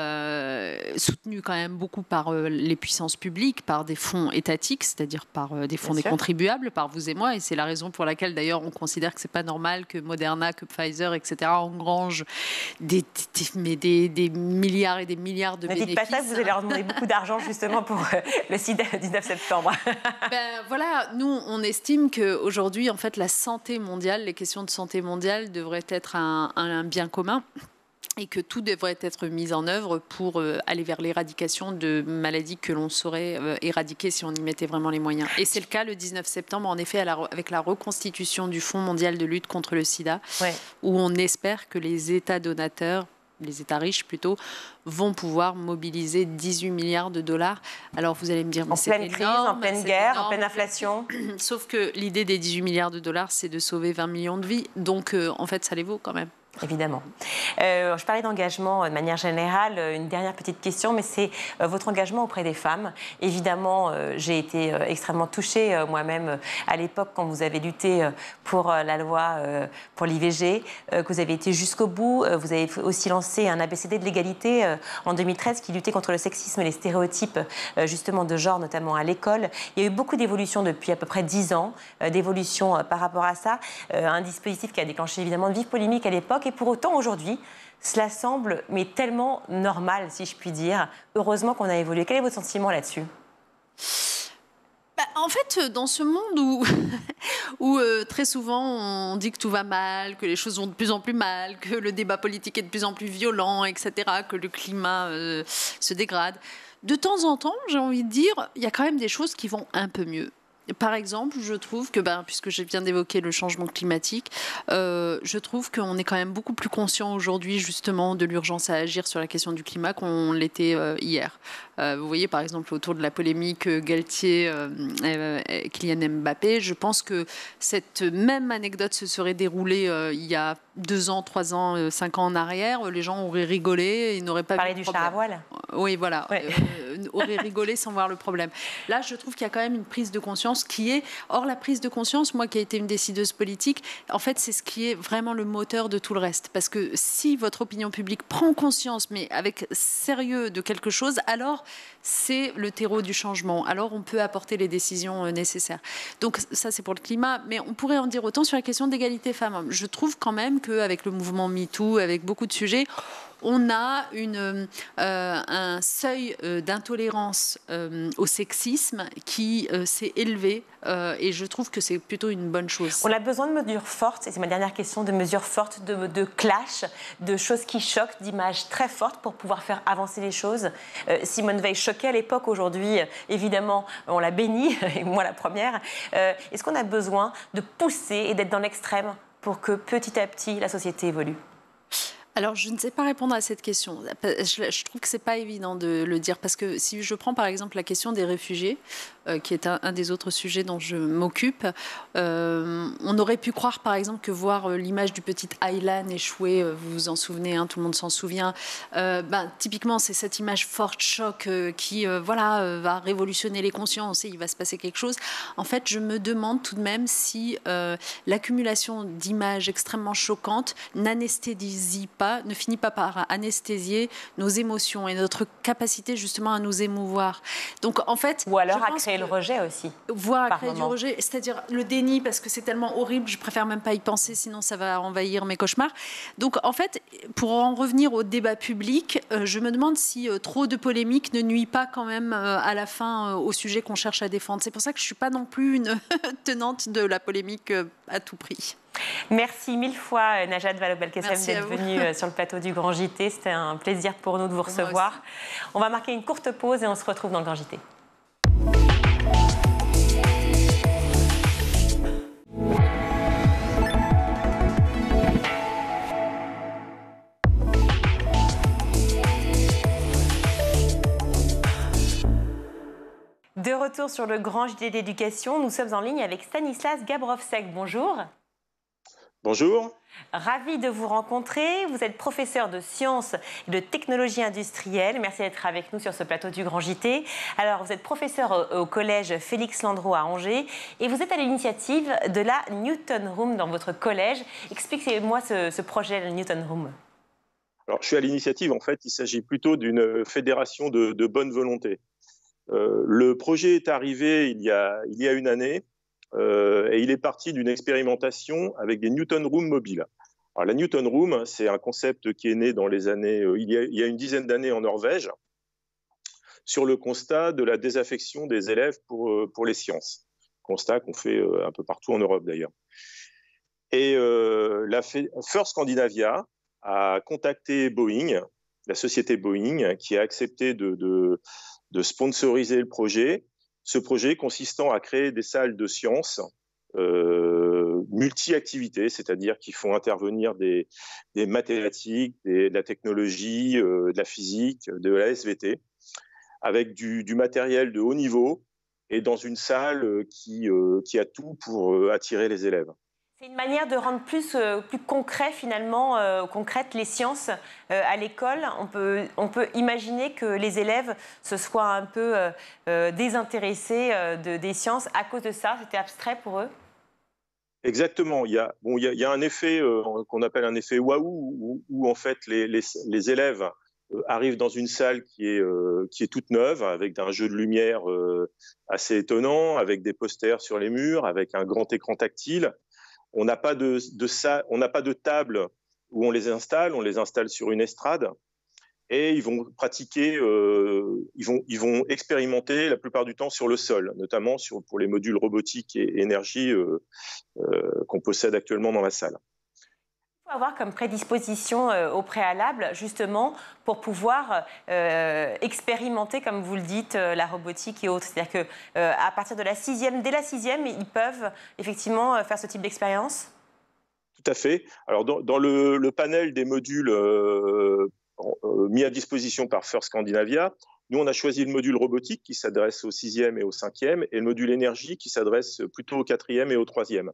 euh, soutenue quand même beaucoup par euh, les puissances publiques, par des fonds étatiques, c'est-à-dire par euh, des fonds Bien des sûr. contribuables, par vous et moi. Et c'est la raison pour laquelle, d'ailleurs, on considère que c'est pas normal que Moderna, que Pfizer, et cetera, engrangent des, des, mais des, des milliards et des milliards de ne bénéfices. Ne dites pas ça, vous allez leur demander beaucoup d'argent justement pour euh, le sida le dix-neuf septembre. Ben voilà, nous, on estime qu'aujourd'hui, en fait, la santé mondiale, les questions de santé mondiale devraient être un, un, un bien commun. et que tout devrait être mis en œuvre pour euh, aller vers l'éradication de maladies que l'on saurait euh, éradiquer si on y mettait vraiment les moyens. Et c'est le cas le dix-neuf septembre, en effet, à la, avec la reconstitution du Fonds mondial de lutte contre le sida, ouais. où on espère que les États donateurs, les États riches plutôt, vont pouvoir mobiliser dix-huit milliards de dollars. Alors vous allez me dire, en pleine crise, en pleine guerre, énorme. En pleine inflation. Sauf que l'idée des dix-huit milliards de dollars, c'est de sauver vingt millions de vies. Donc euh, en fait, ça les vaut quand même. Évidemment. Euh, je parlais d'engagement de manière générale. Une dernière petite question, mais c'est euh, votre engagement auprès des femmes. Évidemment, euh, j'ai été euh, extrêmement touchée euh, moi-même euh, à l'époque quand vous avez lutté euh, pour euh, la loi euh, pour l'I V G, euh, que vous avez été jusqu'au bout. Euh, vous avez aussi lancé un A B C D de l'égalité euh, en deux mille treize qui luttait contre le sexisme et les stéréotypes euh, justement de genre, notamment à l'école. Il y a eu beaucoup d'évolutions depuis à peu près dix ans, euh, d'évolutions euh, par rapport à ça. Euh, un dispositif qui a déclenché évidemment de vives polémiques à l'époque. Et pour autant, aujourd'hui, cela semble mais tellement normal, si je puis dire. Heureusement qu'on a évolué. Quel est votre sentiment là-dessus ? Bah, en fait, dans ce monde où, où euh, très souvent on dit que tout va mal, que les choses vont de plus en plus mal, que le débat politique est de plus en plus violent, et cetera, que le climat euh, se dégrade, de temps en temps, j'ai envie de dire, il y a quand même des choses qui vont un peu mieux. Par exemple, je trouve que, ben, puisque je viens d'évoquer le changement climatique, euh, je trouve qu'on est quand même beaucoup plus conscient aujourd'hui justement de l'urgence à agir sur la question du climat qu'on l'était euh, hier. Euh, vous voyez par exemple autour de la polémique euh, Galtier, euh, euh, Kylian Mbappé, je pense que cette même anecdote se serait déroulée euh, il y a deux ans, trois ans, euh, cinq ans en arrière. Les gens auraient rigolé et n'auraient pas Parler vu du char à voile. Oui, voilà. Ouais. Euh, auraient rigolé sans voir le problème. Là, je trouve qu'il y a quand même une prise de conscience qui est... Or, la prise de conscience, moi qui ai été une décideuse politique, en fait, c'est ce qui est vraiment le moteur de tout le reste. Parce que si votre opinion publique prend conscience, mais avec sérieux de quelque chose, alors c'est le terreau du changement. Alors, on peut apporter les décisions nécessaires. Donc, ça, c'est pour le climat. Mais on pourrait en dire autant sur la question d'égalité femmes-hommes. Je trouve quand même qu'avec le mouvement MeToo, avec beaucoup de sujets, on a une, euh, un seuil euh, d'intolérance euh, au sexisme qui euh, s'est élevé euh, et je trouve que c'est plutôt une bonne chose. On a besoin de mesures fortes, et c'est ma dernière question, de mesures fortes, de, de clash, de choses qui choquent, d'images très fortes pour pouvoir faire avancer les choses. Euh, Simone Veil choquait à l'époque, aujourd'hui, évidemment, on l'a bénie, et moi la première. Euh, est-ce qu'on a besoin de pousser et d'être dans l'extrême pour que petit à petit la société évolue ? Alors, je ne sais pas répondre à cette question. Je, je trouve que ce n'est pas évident de le dire parce que si je prends par exemple la question des réfugiés, euh, qui est un, un des autres sujets dont je m'occupe, euh, on aurait pu croire par exemple que voir l'image du petit Aylan échouer, vous vous en souvenez, hein, tout le monde s'en souvient, euh, ben, typiquement c'est cette image forte, choc, euh, qui euh, voilà, euh, va révolutionner les consciences et il va se passer quelque chose. En fait, je me demande tout de même si euh, l'accumulation d'images extrêmement choquantes n'anesthésie pas, ne finit pas par anesthésier nos émotions et notre capacité justement à nous émouvoir. Donc en fait, ou alors à créer le rejet aussi. Voire à créer moment. du rejet, c'est-à-dire le déni parce que c'est tellement horrible, je préfère même pas y penser, sinon ça va envahir mes cauchemars. Donc en fait, pour en revenir au débat public, euh, je me demande si euh, trop de polémique ne nuit pas quand même euh, à la fin euh, au sujet qu'on cherche à défendre. C'est pour ça que je suis pas non plus une tenante de la polémique euh, à tout prix. Merci mille fois Najat Vallaud-Belkacem d'être venue sur le plateau du Grand J T. C'était un plaisir pour nous de vous recevoir. On va marquer une courte pause et on se retrouve dans le Grand J T. De retour sur le Grand J T d'éducation, nous sommes en ligne avec Stanislas Gabrovsek. Bonjour. Bonjour. Ravi de vous rencontrer. Vous êtes professeur de sciences et de technologie industrielle. Merci d'être avec nous sur ce plateau du Grand J T. Alors, vous êtes professeur au collège Félix Landreau à Angers et vous êtes à l'initiative de la Newton Room dans votre collège. Expliquez-moi ce, ce projet, la Newton Room. Alors, je suis à l'initiative. En fait, il s'agit plutôt d'une fédération de, de bonne volonté. Euh, le projet est arrivé il y a, il y a une année. Euh, et il est parti d'une expérimentation avec des Newton Room mobiles. Alors, la Newton Room, c'est un concept qui est né dans les années, euh, il, y a, il y a une dizaine d'années en Norvège, sur le constat de la désaffection des élèves pour, euh, pour les sciences. Constat qu'on fait euh, un peu partout en Europe d'ailleurs. Et euh, la Feur Scandinavia a contacté Boeing, la société Boeing, qui a accepté de, de, de sponsoriser le projet. Ce projet consistant à créer des salles de sciences euh, multi-activités, c'est-à-dire qui font intervenir des, des mathématiques, des, de la technologie, euh, de la physique, de la S V T, avec du, du matériel de haut niveau et dans une salle qui, euh, qui a tout pour euh, attirer les élèves. C'est une manière de rendre plus, euh, plus concret, finalement, euh, concrètes les sciences euh, à l'école. On peut, on peut imaginer que les élèves se soient un peu euh, euh, désintéressés euh, de, des sciences à cause de ça. C'était abstrait pour eux? Exactement. Il y a, bon, il y a, il y a un effet euh, qu'on appelle un effet waouh, où, où en fait les, les, les élèves euh, arrivent dans une salle qui est, euh, qui est toute neuve, avec un jeu de lumière euh, assez étonnant, avec des posters sur les murs, avec un grand écran tactile. On n'a pas de, de ça, on n'a pas de table où on les installe, on les installe sur une estrade et ils vont pratiquer, euh, ils vont, ils vont expérimenter la plupart du temps sur le sol, notamment sur, pour les modules robotiques et énergie euh, euh, qu'on possède actuellement dans la salle. Il faut avoir comme prédisposition euh, au préalable, justement, pour pouvoir euh, expérimenter, comme vous le dites, euh, la robotique et autres. C'est-à-dire qu'à euh, partir de la sixième, dès la sixième, ils peuvent effectivement euh, faire ce type d'expérience? Tout à fait. Alors, dans, dans le, le panel des modules euh, euh, mis à disposition par First Scandinavia, nous, on a choisi le module robotique qui s'adresse au sixième et au cinquième, et le module énergie qui s'adresse plutôt au quatrième et au troisième.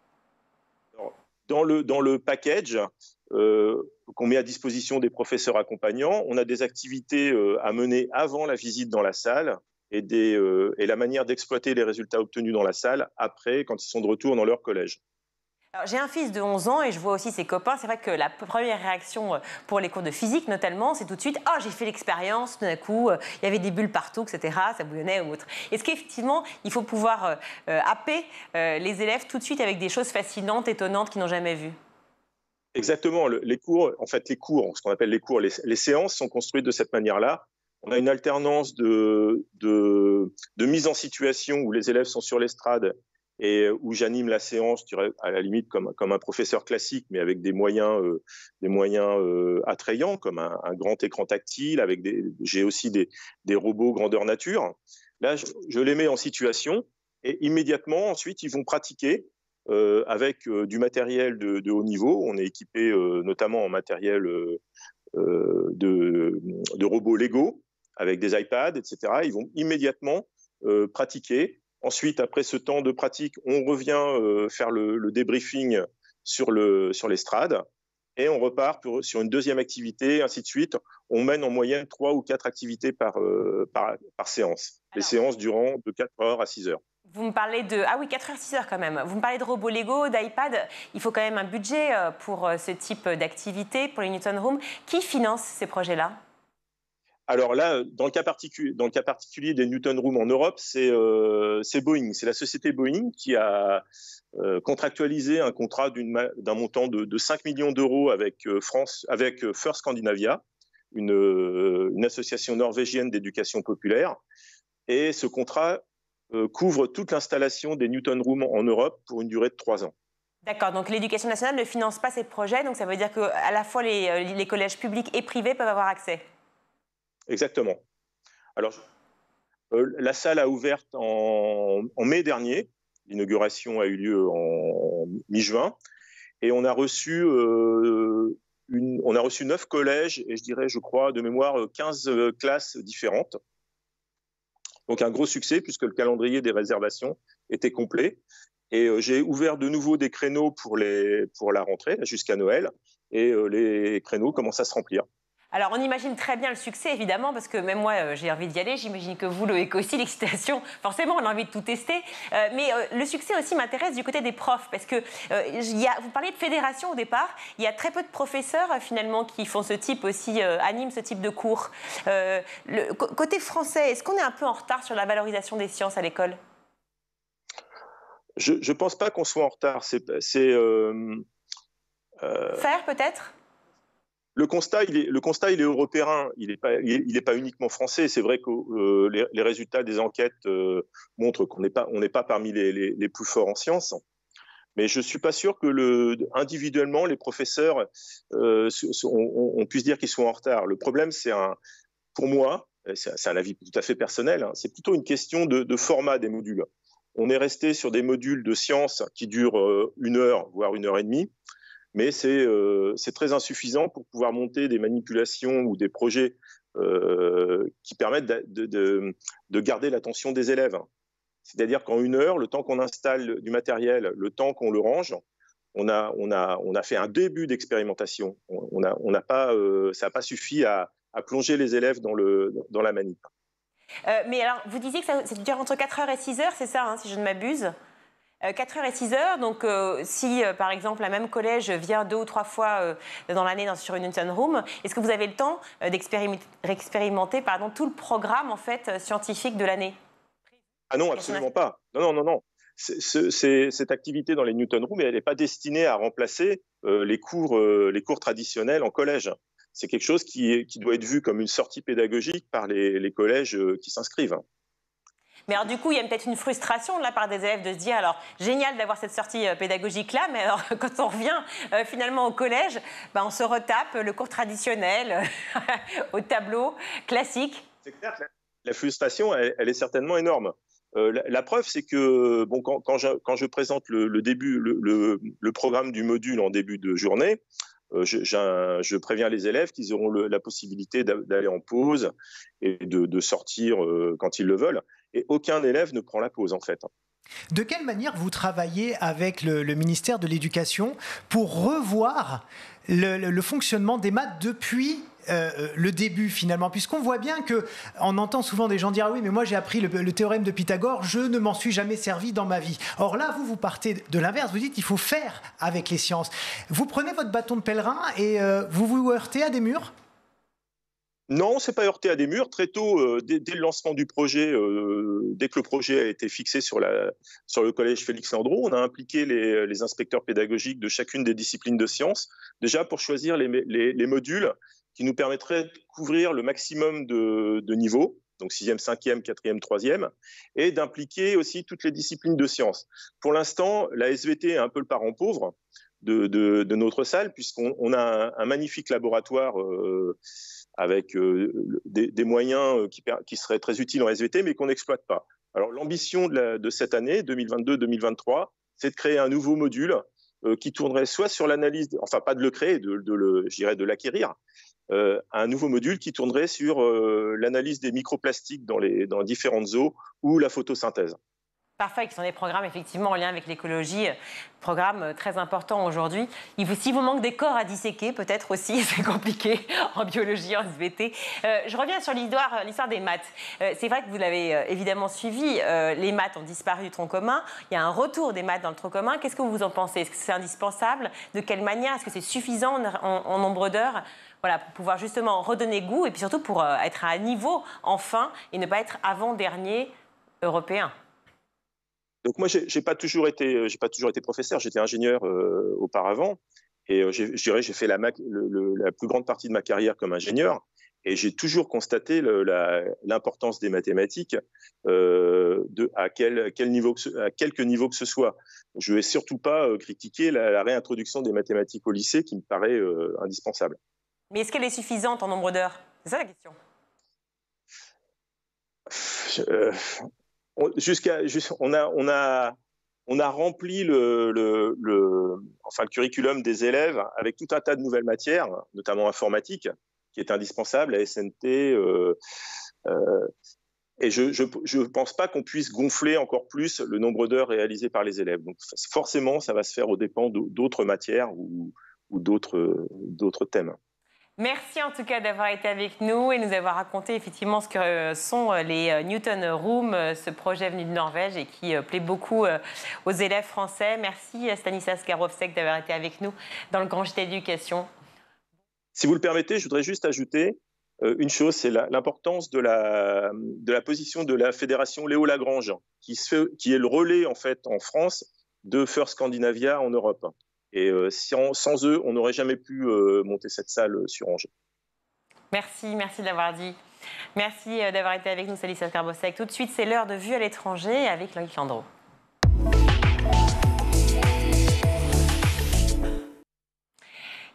Dans le, dans le package euh, qu'on met à disposition des professeurs accompagnants, on a des activités euh, à mener avant la visite dans la salle et, des, euh, et la manière d'exploiter les résultats obtenus dans la salle après, quand ils sont de retour dans leur collège. J'ai un fils de onze ans et je vois aussi ses copains. C'est vrai que la première réaction pour les cours de physique notamment, c'est tout de suite « Ah, oh, j'ai fait l'expérience, tout d'un coup, il y avait des bulles partout, et cetera, ça bouillonnait ou autre. » Est-ce qu'effectivement, il faut pouvoir euh, happer euh, les élèves tout de suite avec des choses fascinantes, étonnantes qu'ils n'ont jamais vues? Exactement. Le, les cours, en fait, les cours, ce qu'on appelle les cours, les, les séances sont construites de cette manière-là. On a une alternance de, de, de mise en situation où les élèves sont sur l'estrade et où j'anime la séance, je dirais, à la limite comme, comme un professeur classique, mais avec des moyens, euh, des moyens euh, attrayants, comme un, un grand écran tactile, avec des, j'ai aussi des, des robots grandeur nature. Là, je, je les mets en situation et immédiatement, ensuite, ils vont pratiquer euh, avec euh, du matériel de, de haut niveau. On est équipé euh, notamment en matériel euh, de, de robots Lego, avec des iPads, et cetera. Ils vont immédiatement euh, pratiquer. Ensuite, après ce temps de pratique, on revient euh, faire le, le débriefing sur, le, sur l'estrade et on repart pour, sur une deuxième activité, ainsi de suite. On mène en moyenne trois ou quatre activités par, euh, par, par séance. Alors, les séances durant de quatre heures à six heures. Vous me parlez de... Ah oui, quatre heures, six heures quand même. Vous me parlez de robots Lego, d'iPad. Il faut quand même un budget pour ce type d'activité, pour les Newton Room. Qui finance ces projets-là ? Alors là, dans le cas particulier, dans le cas particulier des Newton Room en Europe, c'est euh, Boeing. C'est la société Boeing qui a euh, contractualisé un contrat d'un montant de, de cinq millions d'euros avec, euh, France, avec First Scandinavia, une, euh, une association norvégienne d'éducation populaire. Et ce contrat euh, couvre toute l'installation des Newton Room en Europe pour une durée de trois ans. D'accord, donc l'éducation nationale ne finance pas ces projets, donc ça veut dire qu'à la fois les, les collèges publics et privés peuvent avoir accès. Exactement. Alors, euh, la salle a ouvert en, en mai dernier. L'inauguration a eu lieu en mi-juin. Et on a reçu, euh, une, on a reçu neuf collèges et je dirais, je crois, de mémoire, quinze classes différentes. Donc un gros succès puisque le calendrier des réservations était complet. Et euh, j'ai ouvert de nouveau des créneaux pour, les, pour la rentrée jusqu'à Noël. Et euh, les créneaux commencent à se remplir. Alors, on imagine très bien le succès, évidemment, parce que même moi, euh, j'ai envie d'y aller. J'imagine que vous, Loïc aussi, l'excitation. Forcément, on a envie de tout tester. Euh, mais euh, le succès aussi m'intéresse du côté des profs, parce que euh, y a, vous parliez de fédération au départ. Il y a très peu de professeurs, euh, finalement, qui font ce type aussi, euh, animent ce type de cours. Euh, le, côté français, est-ce qu'on est un peu en retard sur la valorisation des sciences à l'école ? Je ne pense pas qu'on soit en retard. C'est... Euh, euh... Faire, peut-être ? Le constat, il est, le constat, il est européen, il n'est pas, il est pas uniquement français. C'est vrai que euh, les, les résultats des enquêtes euh, montrent qu'on n'est pas, on n'est pas parmi les, les, les plus forts en sciences. Mais je ne suis pas sûr que le, individuellement, les professeurs, euh, on, on puisse dire qu'ils sont en retard. Le problème, c'est un, pour moi, c'est un avis tout à fait personnel, hein, c'est plutôt une question de, de format des modules. On est resté sur des modules de sciences qui durent euh, une heure, voire une heure et demie, mais c'est euh, très insuffisant pour pouvoir monter des manipulations ou des projets euh, qui permettent de, de, de, de garder l'attention des élèves. C'est-à-dire qu'en une heure, le temps qu'on installe du matériel, le temps qu'on le range, on a, on a, on a fait un début d'expérimentation. On a, on n'a pas, euh, ça n'a pas suffi à, à plonger les élèves dans, le, dans la manip. Euh, mais alors, vous disiez que ça, ça dure entre quatre heures et six heures, c'est ça, hein, si je ne m'abuse? euh, quatre heures et six heures, donc euh, si, euh, par exemple, la même collège vient deux ou trois fois euh, dans l'année sur une Newton Room, est-ce que vous avez le temps euh, d'expérimenter pardon, tout le programme en fait, euh, scientifique de l'année? Ah non, absolument pas. Non, non, non, non. C'est, c'est, cette activité dans les Newton Room, elle n'est pas destinée à remplacer euh, les, cours, euh, les cours traditionnels en collège. C'est quelque chose qui, est, qui doit être vu comme une sortie pédagogique par les, les collèges euh, qui s'inscrivent. Mais alors du coup, il y a peut-être une frustration de la part des élèves de se dire, alors génial d'avoir cette sortie euh, pédagogique-là, mais alors quand on revient euh, finalement au collège, bah, on se retape le cours traditionnel au tableau classique. C'est clair que la, la frustration, elle, elle est certainement énorme. Euh, la, la preuve, c'est que bon, quand, quand, je, quand je présente le, le, début, le, le, le programme du module en début de journée, euh, je, je préviens les élèves qu'ils auront le, la possibilité d'aller en pause et de, de sortir euh, quand ils le veulent. Et aucun élève ne prend la pause, en fait. De quelle manière vous travaillez avec le, le ministère de l'Éducation pour revoir le, le, le fonctionnement des maths depuis euh, le début, finalement? Puisqu'on voit bien qu'on entend souvent des gens dire « Ah oui, mais moi j'ai appris le, le théorème de Pythagore, je ne m'en suis jamais servi dans ma vie. » Or là, vous, vous partez de l'inverse, vous dites qu'il faut faire avec les sciences. Vous prenez votre bâton de pèlerin et euh, vous vous heurtez à des murs? Non, on ne s'est pas heurté à des murs. Très tôt, euh, dès, dès le lancement du projet, euh, dès que le projet a été fixé sur, la, sur le collège Félix Landreau, on a impliqué les, les inspecteurs pédagogiques de chacune des disciplines de sciences, déjà pour choisir les, les, les modules qui nous permettraient de couvrir le maximum de, de niveaux, donc sixième, cinquième, quatrième, troisième, et d'impliquer aussi toutes les disciplines de sciences. Pour l'instant, la S V T est un peu le parent pauvre de, de, de notre salle, puisqu'on on a un, un magnifique laboratoire euh, avec euh, des, des moyens qui, qui seraient très utiles en S V T, mais qu'on n'exploite pas. Alors l'ambition de, de cette année, deux mille vingt-deux deux mille vingt-trois, c'est de créer un nouveau module euh, qui tournerait soit sur l'analyse, enfin pas de le créer, de, de le, je dirais de l'acquérir, euh, un nouveau module qui tournerait sur euh, l'analyse des microplastiques dans, les, dans différentes eaux ou la photosynthèse. Parfait, qui sont des programmes effectivement en lien avec l'écologie, programme très important aujourd'hui. Si vous manque des corps à disséquer, peut-être aussi, c'est compliqué en biologie, en S V T. Euh, je reviens sur l'histoire des maths. Euh, c'est vrai que vous l'avez euh, évidemment suivi, euh, les maths ont disparu du tronc commun, il y a un retour des maths dans le tronc commun. Qu'est-ce que vous en pensez? Est-ce que c'est indispensable? De quelle manière? Est-ce que c'est suffisant en, en, en nombre d'heures? Voilà, pour pouvoir justement redonner goût et puis surtout pour euh, être à un niveau, enfin, et ne pas être avant-dernier européen. Donc moi, j'ai, j'ai pas toujours été, j'ai pas toujours été professeur. J'étais ingénieur euh, auparavant, et euh, je dirais j'ai fait la, le, le, la plus grande partie de ma carrière comme ingénieur. Et j'ai toujours constaté le, la, l'importance des mathématiques euh, de, à, quel, quel niveau que ce, à quelque niveau que ce soit. Je ne vais surtout pas euh, critiquer la, la réintroduction des mathématiques au lycée, qui me paraît euh, indispensable. Mais est-ce qu'elle est suffisante en nombre d'heures? C'est ça la question. Euh, Jusqu'à, juste, on a, on a, on a rempli le, le, le, enfin, le curriculum des élèves avec tout un tas de nouvelles matières, notamment informatique, qui est indispensable, la S N T. Euh, euh, et je ne pense pas qu'on puisse gonfler encore plus le nombre d'heures réalisées par les élèves. Donc forcément, ça va se faire aux dépens d'autres matières ou, ou d'autres, d'autres thèmes. Merci en tout cas d'avoir été avec nous et nous avoir raconté effectivement ce que sont les Newton Room, ce projet venu de Norvège et qui plaît beaucoup aux élèves français. Merci Stanislas Garbowsek d'avoir été avec nous dans le Grand J T d'éducation. Si vous le permettez, je voudrais juste ajouter une chose, c'est l'importance de la, de la position de la fédération Léo Lagrange, qui, se, qui est le relais en fait en France de First Scandinavia en Europe. Et euh, sans, sans eux, on n'aurait jamais pu euh, monter cette salle sur Angers. Merci, merci de l'avoir dit. Merci d'avoir été avec nous, Stanislas Garbowsek. Tout de suite, c'est l'heure de Vue à l'étranger avec Loïc Landreau.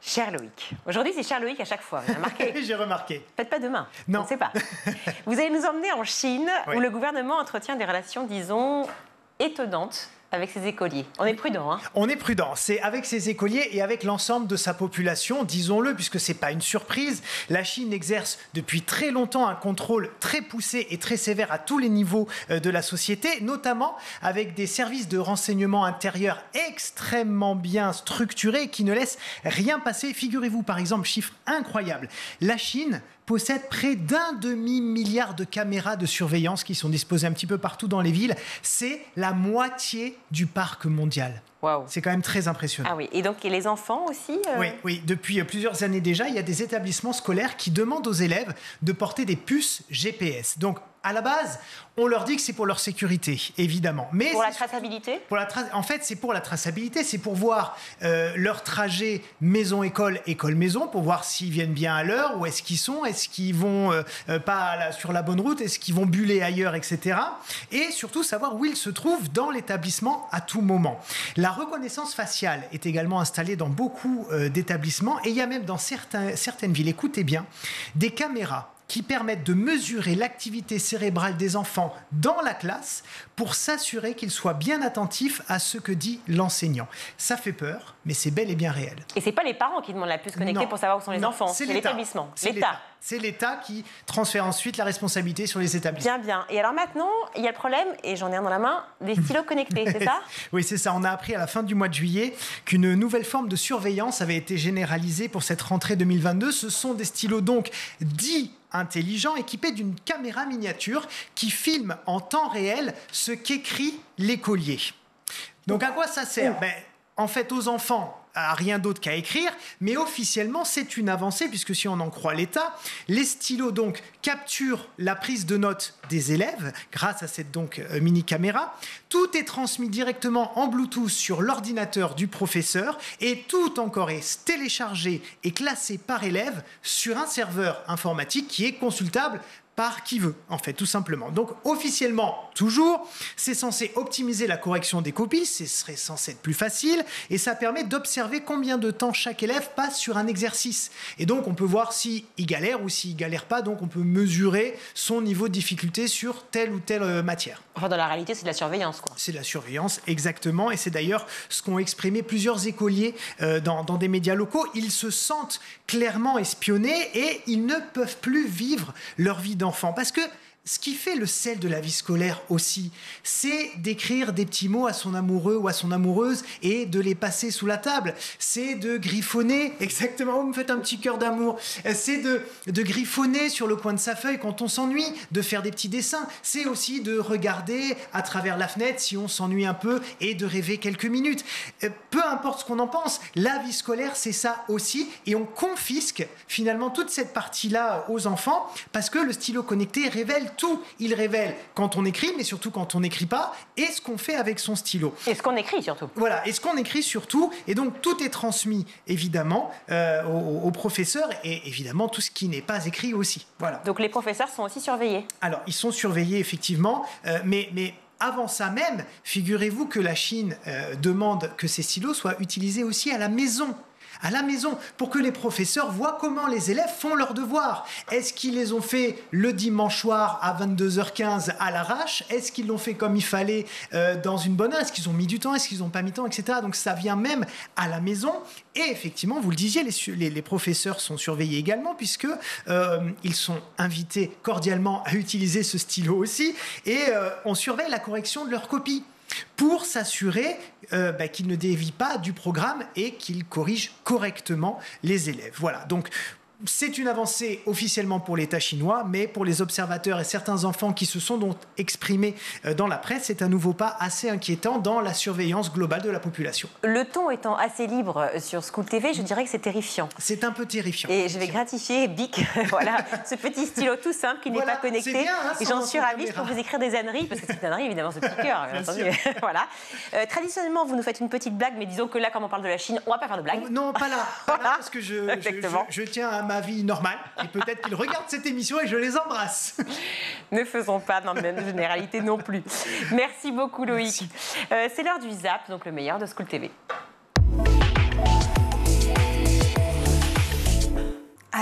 Cher Loïc, aujourd'hui c'est cher Loïc à chaque fois, vous avez remarqué? J'ai remarqué. Peut-être pas demain, non. on ne sait pas. Vous allez nous emmener en Chine, oui. où le gouvernement entretient des relations, disons, étonnantes avec ses écoliers. On est prudent, hein? On est prudent. C'est avec ses écoliers et avec l'ensemble de sa population, disons-le, puisque ce n'est pas une surprise. La Chine exerce depuis très longtemps un contrôle très poussé et très sévère à tous les niveaux de la société, notamment avec des services de renseignement intérieur extrêmement bien structurés qui ne laissent rien passer. Figurez-vous, par exemple, chiffre incroyable, la Chine possède près d'un demi-milliard de caméras de surveillance qui sont disposées un petit peu partout dans les villes. C'est la moitié du parc mondial. Wow. C'est quand même très impressionnant. Ah oui, et donc et les enfants aussi euh... Oui, oui, depuis plusieurs années déjà, il y a des établissements scolaires qui demandent aux élèves de porter des puces G P S. Donc, à la base, on leur dit que c'est pour leur sécurité, évidemment. Mais pour la traçabilité pour la tra- En fait, c'est pour la traçabilité, c'est pour voir euh, leur trajet maison-école, école-maison, pour voir s'ils viennent bien à l'heure, où est-ce qu'ils sont, est-ce qu'ils vont euh, euh, pas la, sur la bonne route, est-ce qu'ils vont buller ailleurs, et cetera. Et surtout, savoir où ils se trouvent dans l'établissement à tout moment. La reconnaissance faciale est également installée dans beaucoup euh, d'établissements, et il y a même dans certains, certaines villes, écoutez bien, des caméras qui permettent de mesurer l'activité cérébrale des enfants dans la classe pour s'assurer qu'ils soient bien attentifs à ce que dit l'enseignant. Ça fait peur, mais c'est bel et bien réel. Et ce n'est pas les parents qui demandent la puce connectée non, pour savoir où sont les non, enfants, c'est l'établissement, l'État. C'est l'État qui transfère ensuite la responsabilité sur les établissements. Bien, bien. Et alors maintenant, il y a le problème, et j'en ai un dans la main, des stylos connectés, c'est ça? Oui, c'est ça. On a appris à la fin du mois de juillet qu'une nouvelle forme de surveillance avait été généralisée pour cette rentrée deux mille vingt-deux. Ce sont des stylos donc dits intelligent, équipé d'une caméra miniature qui filme en temps réel ce qu'écrit l'écolier. Donc à quoi ça sert? Ben, en fait, aux enfants, à rien d'autre qu'à écrire, mais officiellement, c'est une avancée, puisque si on en croit l'État, les stylos donc capturent la prise de notes des élèves grâce à cette donc euh, mini-caméra. Tout est transmis directement en Bluetooth sur l'ordinateur du professeur et tout encore est téléchargé et classé par élève sur un serveur informatique qui est consultable par qui veut, en fait, tout simplement. Donc, officiellement, toujours, c'est censé optimiser la correction des copies, ce serait censé être plus facile, et ça permet d'observer combien de temps chaque élève passe sur un exercice. Et donc, on peut voir s'il galère ou s'il galère pas, donc on peut mesurer son niveau de difficulté sur telle ou telle matière. Enfin, dans la réalité, c'est de la surveillance, quoi. C'est de la surveillance, exactement, et c'est d'ailleurs ce qu'ont exprimé plusieurs écoliers euh, dans, dans des médias locaux. Ils se sentent clairement espionnés et ils ne peuvent plus vivre leur vie d'enfant. Parce que ce qui fait le sel de la vie scolaire aussi, c'est d'écrire des petits mots à son amoureux ou à son amoureuse et de les passer sous la table. C'est de griffonner, exactement, vous me faites un petit cœur d'amour, c'est de, de griffonner sur le coin de sa feuille quand on s'ennuie, de faire des petits dessins. C'est aussi de regarder à travers la fenêtre si on s'ennuie un peu et de rêver quelques minutes. Peu importe ce qu'on en pense, la vie scolaire, c'est ça aussi. Et on confisque finalement toute cette partie-là aux enfants parce que le stylo connecté révèle tout. Il révèle quand on écrit, mais surtout quand on n'écrit pas, et ce qu'on fait avec son stylo. Et ce qu'on écrit surtout. Voilà, et ce qu'on écrit surtout. Et donc, tout est transmis, évidemment, euh, aux, aux professeurs, et évidemment, tout ce qui n'est pas écrit aussi. Voilà. Donc, les professeurs sont aussi surveillés? Alors, ils sont surveillés, effectivement, euh, mais... mais avant ça même, figurez-vous que la Chine euh, demande que ces stylos soient utilisés aussi à la maison. À la maison, pour que les professeurs voient comment les élèves font leurs devoirs. Est-ce qu'ils les ont fait le dimanche soir à vingt-deux heures quinze à l'arrache? Est-ce qu'ils l'ont fait comme il fallait euh, dans une bonne heure? Est-ce qu'ils ont mis du temps? Est-ce qu'ils n'ont pas mis du temps, et cetera. Donc ça vient même à la maison. Et effectivement, vous le disiez, les, les, les professeurs sont surveillés également puisque euh, ils sont invités cordialement à utiliser ce stylo aussi. Et euh, on surveille la correction de leurs copies pour s'assurer euh, bah, qu'ils ne dévient pas du programme et qu'ils corrigent correctement les élèves. Voilà, donc c'est une avancée officiellement pour l'État chinois, mais pour les observateurs et certains enfants qui se sont donc exprimés dans la presse, c'est un nouveau pas assez inquiétant dans la surveillance globale de la population. Le ton étant assez libre sur Scoop T V, je dirais que c'est terrifiant. C'est un peu terrifiant. Et je vais gratifier Bic, voilà, ce petit stylo tout simple qui n'est voilà, pas connecté. Bien, hein, et j'en suis ravie pour vous écrire des âneries, parce que c'est une ânerie évidemment, ce petit cœur. Voilà. Euh, traditionnellement, vous nous faites une petite blague, mais disons que là, comme on parle de la Chine, on ne va pas faire de blague. Oh, non, pas là, pas là parce que je, je, je, je tiens à ma vie normale et peut-être qu'ils regardent cette émission et je les embrasse. Ne faisons pas dans la même généralité non plus. Merci beaucoup Loïc. Euh, c'est l'heure du Zap, donc le meilleur de Scoop T V.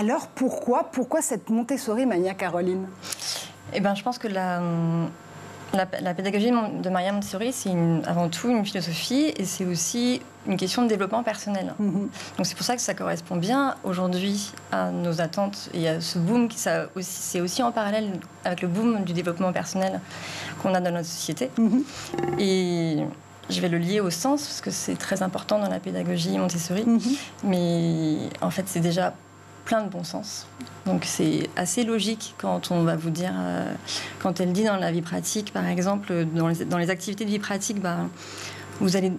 alors pourquoi, pourquoi cette Montessori mania, Caroline? Eh ben, je pense que la, la, la pédagogie de Maria Montessori, c'est avant tout une philosophie et c'est aussi une question de développement personnel. Mm-hmm. Donc c'est pour ça que ça correspond bien aujourd'hui à nos attentes et à ce boom qui ça aussi, c'est aussi en parallèle avec le boom du développement personnel qu'on a dans notre société. Mm-hmm. Et je vais le lier au sens parce que c'est très important dans la pédagogie Montessori. Mm-hmm. Mais en fait, c'est déjà plein de bon sens. Donc c'est assez logique quand on va vous dire, euh, quand elle dit dans la vie pratique, par exemple, dans les, dans les activités de vie pratique, bah, vous allez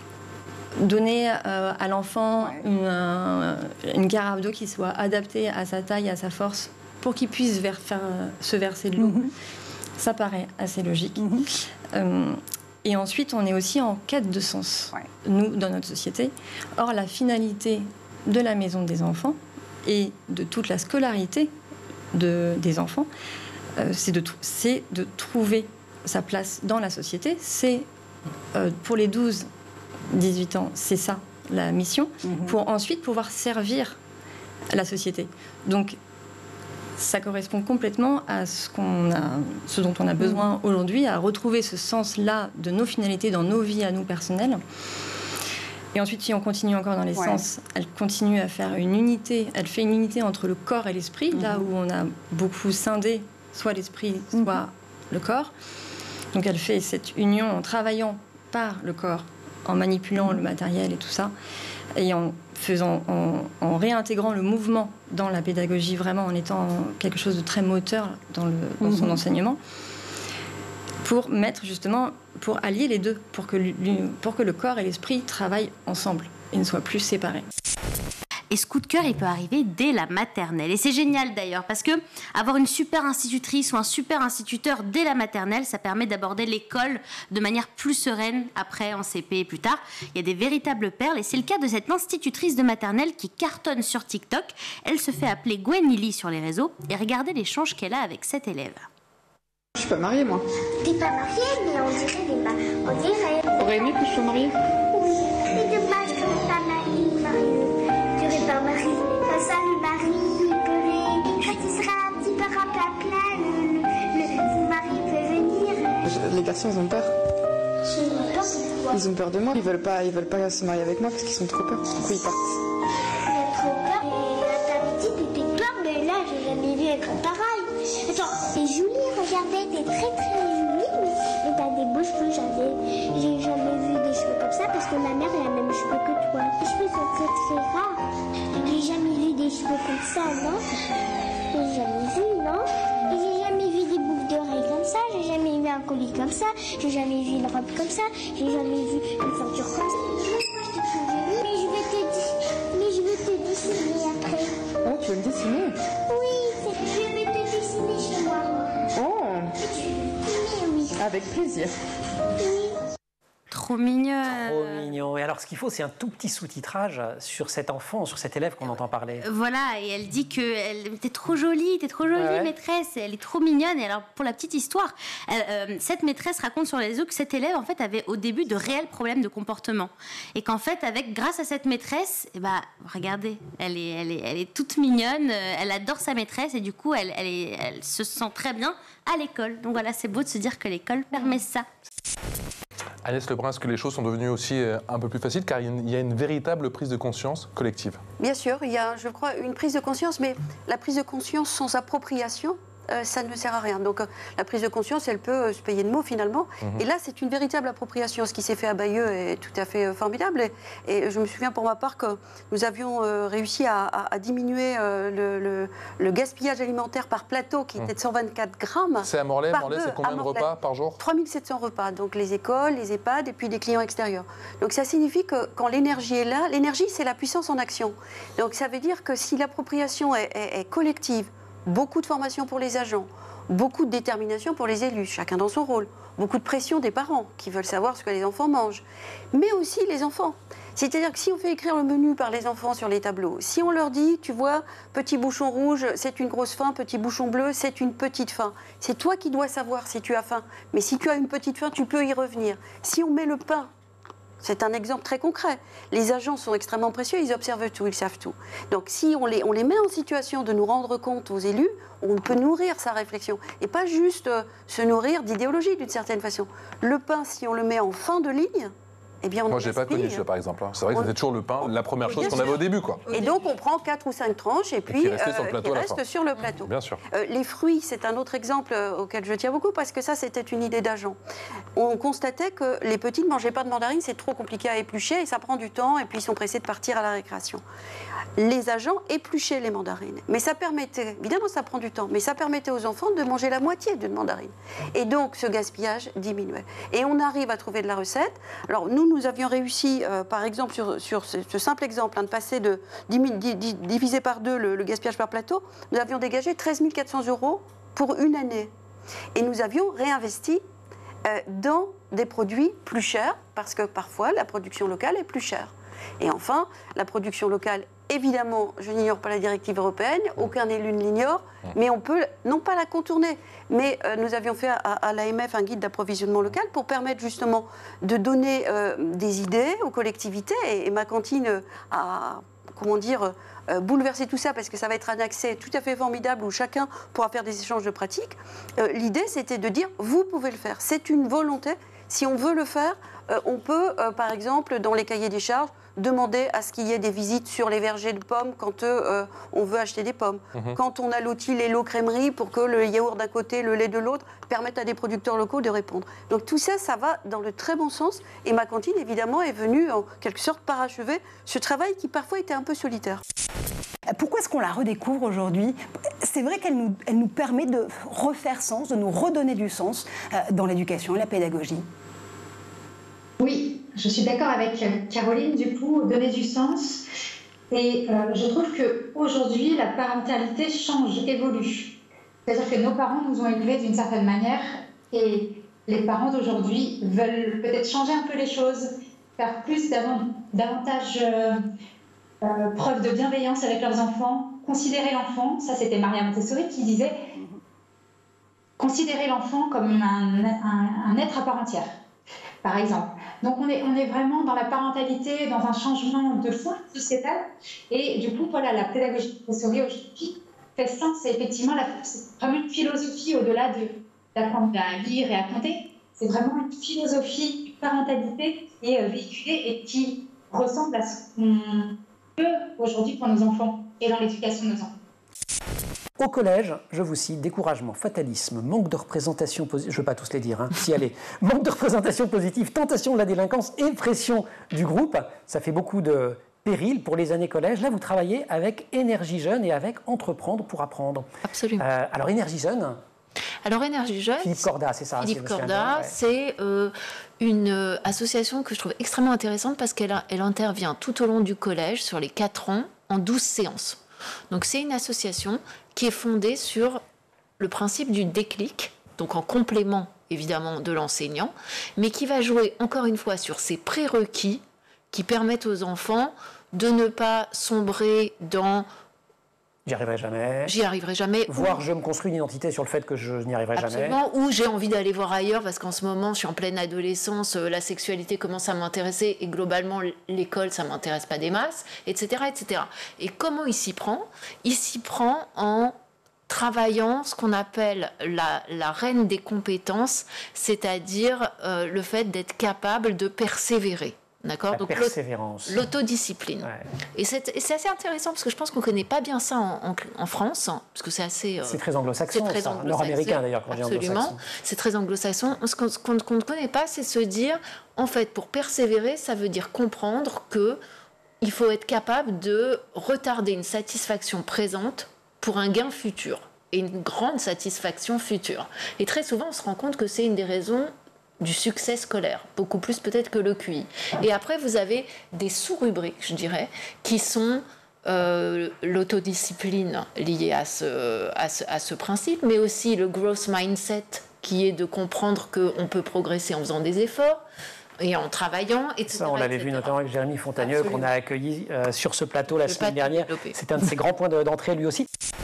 donner euh, à l'enfant ouais. une, euh, une carafe d'eau qui soit adaptée à sa taille, à sa force, pour qu'il puisse vers, faire, euh, se verser de l'eau. Mm-hmm. Ça paraît assez logique. Mm-hmm. Euh, et ensuite, on est aussi en quête de sens, ouais. nous, dans notre société. Or, la finalité de la maison des enfants et de toute la scolarité de, des enfants, euh, c'est de, c'est de trouver sa place dans la société. C'est, euh, pour les douze dix-huit ans, c'est ça la mission, mmh. pour ensuite pouvoir servir la société. Donc, ça correspond complètement à ce, qu'on a, ce dont on a besoin mmh. aujourd'hui, à retrouver ce sens-là de nos finalités dans nos vies à nous personnelles. Et ensuite, si on continue encore dans les ouais. sens, elle continue à faire une unité, elle fait une unité entre le corps et l'esprit, mmh. là où on a beaucoup scindé soit l'esprit, soit mmh. le corps. Donc elle fait cette union en travaillant par le corps, en manipulant mmh. le matériel et tout ça, et en, faisant, en, en réintégrant le mouvement dans la pédagogie, vraiment en étant quelque chose de très moteur dans, le, dans son mmh. enseignement, pour mettre justement, pour allier les deux, pour que, pour que le corps et l'esprit travaillent ensemble et ne soient plus séparés. Et ce coup de cœur, il peut arriver dès la maternelle. Et c'est génial d'ailleurs, parce que avoir une super institutrice ou un super instituteur dès la maternelle, ça permet d'aborder l'école de manière plus sereine après, en C P et plus tard. Il y a des véritables perles, et c'est le cas de cette institutrice de maternelle qui cartonne sur TikTok. Elle se fait appeler Gwen Lily sur les réseaux, et regardez l'échange qu'elle a avec cette élève. Je suis pas mariée, moi. T'es pas mariée, mais on dirait des ma... On dirait... T'aurais aimé que je sois mariée? Oui, c'est dommage que t'es pas mariée, Marie. Tu n'es pas mariée. Comme ça, le mari, il peut... Quand il sera un petit peu rempli à plat, le, le, le mari peut venir. Je, les garçons, ils ont peur. Ils ont peur. Ils ont peur de moi. Ils veulent pas, ils veulent pas se marier avec moi parce qu'ils ont trop peur. Du coup, ils partent. Il a trop peur. Et ta petite, il fait peur, mais là, j'ai jamais vu un truc pareil. Attends, c'est Julie, regardez, t'es très très jolie, mais, mais t'as des beaux cheveux. J'avais, j'ai jamais vu des cheveux comme ça parce que ma mère elle a les mêmes cheveux que toi. Les cheveux sont très très rares. J'ai jamais vu des cheveux comme ça, non? J'ai jamais vu, non? Et j'ai jamais vu des boucles d'oreilles comme ça. J'ai jamais vu un collier comme ça. J'ai jamais vu une robe comme ça. J'ai jamais vu une ceinture comme ça. Je te trouve jolie, mais je vais te, mais je vais te dessiner après. Oh, tu veux me dessiner? Oui, je vais te dessiner chez moi. Oh. Mais oui. Avec plaisir. Oui. Trop mignon. Trop mignon. Et alors, ce qu'il faut, c'est un tout petit sous-titrage sur cet enfant, sur cet élève qu'on entend parler. Voilà, et elle dit que elle était trop jolie, t'es trop jolie, ouais. maîtresse. Elle est trop mignonne. Et alors, pour la petite histoire, elle, euh, cette maîtresse raconte sur les réseaux que cet élève, en fait, avait au début de réels problèmes de comportement. Et qu'en fait, avec, grâce à cette maîtresse, eh ben, regardez, elle est, elle est, elle est toute mignonne. Elle adore sa maîtresse et du coup, elle, elle, est, elle se sent très bien à l'école. Donc voilà, c'est beau de se dire que l'école permet ça. Agnès Lebrun, est-ce que les choses sont devenues aussi un peu plus faciles car il y a une véritable prise de conscience collective? Bien sûr, il y a, je crois, une prise de conscience, mais la prise de conscience sans appropriation, euh, ça ne sert à rien. Donc euh, la prise de conscience, elle peut euh, se payer de mots finalement. Mmh. Et là, c'est une véritable appropriation. Ce qui s'est fait à Bayeux est tout à fait euh, formidable. Et, et je me souviens pour ma part que nous avions euh, réussi à, à, à diminuer euh, le, le, le gaspillage alimentaire par plateau qui mmh. était de cent vingt-quatre grammes. C'est à Morlaix. Morlaix, c'est combien de repas par jour? trois mille sept cents repas. Donc les écoles, les EHPAD et puis des clients extérieurs. Donc ça signifie que quand l'énergie est là, l'énergie, c'est la puissance en action. Donc ça veut dire que si l'appropriation est, est, est collective, beaucoup de formation pour les agents, beaucoup de détermination pour les élus, chacun dans son rôle, beaucoup de pression des parents qui veulent savoir ce que les enfants mangent, mais aussi les enfants. C'est-à-dire que si on fait écrire le menu par les enfants sur les tableaux, si on leur dit, tu vois, petit bouchon rouge, c'est une grosse faim, petit bouchon bleu, c'est une petite faim. C'est toi qui dois savoir si tu as faim. Mais si tu as une petite faim, tu peux y revenir. Si on met le pain C'est un exemple très concret. Les agents sont extrêmement précieux, ils observent tout, ils savent tout. Donc si on les, on les met en situation de nous rendre compte aux élus, on peut nourrir sa réflexion. Et pas juste euh, se nourrir d'idéologie d'une certaine façon. Le pain, si on le met en fin de ligne, eh bien on Moi, je n'ai pas connu ça, par exemple. C'est vrai que c'était toujours le pain, la première chose qu'on avait au début, quoi. Et donc, on prend quatre ou cinq tranches et puis et qui restait sur le plateau. Euh, qui reste sur le plateau. Bien sûr. Euh, les fruits, c'est un autre exemple euh, auquel je tiens beaucoup parce que ça, c'était une idée d'agent. On constatait que les petits ne mangeaient pas de mandarines, c'est trop compliqué à éplucher et ça prend du temps et puis ils sont pressés de partir à la récréation. Les agents épluchaient les mandarines. Mais ça permettait, évidemment ça prend du temps, mais ça permettait aux enfants de manger la moitié d'une mandarine. Et donc, ce gaspillage diminuait. Et on arrive à trouver de la recette. Alors, nous, nous avions réussi Euh, par exemple, sur, sur ce, ce simple exemple, hein, de passer de diviser par deux le, le gaspillage par plateau, nous avions dégagé treize mille quatre cents euros pour une année. Et nous avions réinvesti euh, dans des produits plus chers, parce que parfois, la production locale est plus chère. Et enfin, la production locale, évidemment, je n'ignore pas la directive européenne, aucun élu ne l'ignore, mais on peut, non pas la contourner, mais euh, nous avions fait à, à l'A M F un guide d'approvisionnement local pour permettre justement de donner euh, des idées aux collectivités, et, et ma cantine a, comment dire, euh, bouleversé tout ça, parce que ça va être un accès tout à fait formidable où chacun pourra faire des échanges de pratiques. Euh, l'idée, c'était de dire, vous pouvez le faire, c'est une volonté. Si on veut le faire, euh, on peut, euh, par exemple, dans les cahiers des charges, demander à ce qu'il y ait des visites sur les vergers de pommes quand euh, on veut acheter des pommes. Mmh. Quand on a l'outil Lélo Crèmerie pour que le yaourt d'un côté, le lait de l'autre, permettent à des producteurs locaux de répondre. Donc tout ça, ça va dans le très bon sens. Et ma cantine, évidemment, est venue en quelque sorte parachever ce travail qui parfois était un peu solitaire. Pourquoi est-ce qu'on la redécouvre aujourd'hui? C'est vrai qu'elle nous, elle nous permet de refaire sens, de nous redonner du sens euh, dans l'éducation et la pédagogie. Oui, je suis d'accord avec Caroline, du coup, donner du sens. Et euh, je trouve qu'aujourd'hui, la parentalité change, évolue. C'est-à-dire que nos parents nous ont élevés d'une certaine manière et les parents d'aujourd'hui veulent peut-être changer un peu les choses, faire plus davantage euh, euh, preuve de bienveillance avec leurs enfants, considérer l'enfant. Ça, c'était Maria Montessori qui disait considérer l'enfant comme un, un, un être à part entière, par exemple. Donc on est, on est vraiment dans la parentalité, dans un changement de fond sociétal. Et du coup, voilà, la pédagogie Montessori aujourd'hui fait sens. C'est effectivement la, c'est vraiment une philosophie au-delà de, d'apprendre à lire et à compter. C'est vraiment une philosophie de parentalité qui est véhiculée et qui ressemble à ce qu'on veut aujourd'hui pour nos enfants et dans l'éducation de nos enfants. Au collège, je vous cite, découragement, fatalisme, manque de représentation positive, je ne veux pas tous les dire, hein, si allez, manque de représentation positive, tentation de la délinquance et pression du groupe, ça fait beaucoup de périls pour les années collège. Là, vous travaillez avec Énergie Jeune et avec Entreprendre pour apprendre. Absolument. Euh, alors, Énergie Jeune... Alors, Énergie Jeune... Philippe Corda, c'est ça. Philippe Corda, ouais. c'est euh, une euh, association que je trouve extrêmement intéressante parce qu'elle elle intervient tout au long du collège, sur les quatre ans, en douze séances. Donc, c'est une association qui est fondée sur le principe du déclic, donc en complément évidemment de l'enseignant, mais qui va jouer encore une fois sur ces prérequis qui permettent aux enfants de ne pas sombrer dans J'y arriverai jamais. J'y arriverai jamais. Voire je me construis une identité sur le fait que je n'y arriverai Absolument. jamais. Ou j'ai envie d'aller voir ailleurs parce qu'en ce moment, je suis en pleine adolescence, la sexualité commence à m'intéresser et globalement, l'école, ça ne m'intéresse pas des masses, et cetera, et cetera. Et comment il s'y prend? Il s'y prend en travaillant ce qu'on appelle la, la reine des compétences, c'est-à-dire euh, le fait d'être capable de persévérer. D'accord. Donc persévérance. L'autodiscipline. Ouais. Et c'est assez intéressant parce que je pense qu'on ne connaît pas bien ça en, en, en France, hein, parce que c'est assez... Euh, c'est très anglo-saxon, nord-américain d'ailleurs, quand je dis anglo-saxon. Absolument, c'est très anglo-saxon. Ce qu'on qu qu ne connaît pas, c'est se dire, en fait, pour persévérer, ça veut dire comprendre qu'il faut être capable de retarder une satisfaction présente pour un gain futur et une grande satisfaction future. Et très souvent, on se rend compte que c'est une des raisons du succès scolaire, beaucoup plus peut-être que le Q I. Et après, vous avez des sous-rubriques, je dirais, qui sont euh, l'autodiscipline liée à ce, à, ce, à ce principe, mais aussi le growth mindset, qui est de comprendre qu'on peut progresser en faisant des efforts et en travaillant, et cetera. Ça, on l'avait vu notamment avec Jérémy Fontagneux, qu'on a accueilli euh, sur ce plateau la semaine dernière. C'est un de ses grands points d'entrée, lui aussi.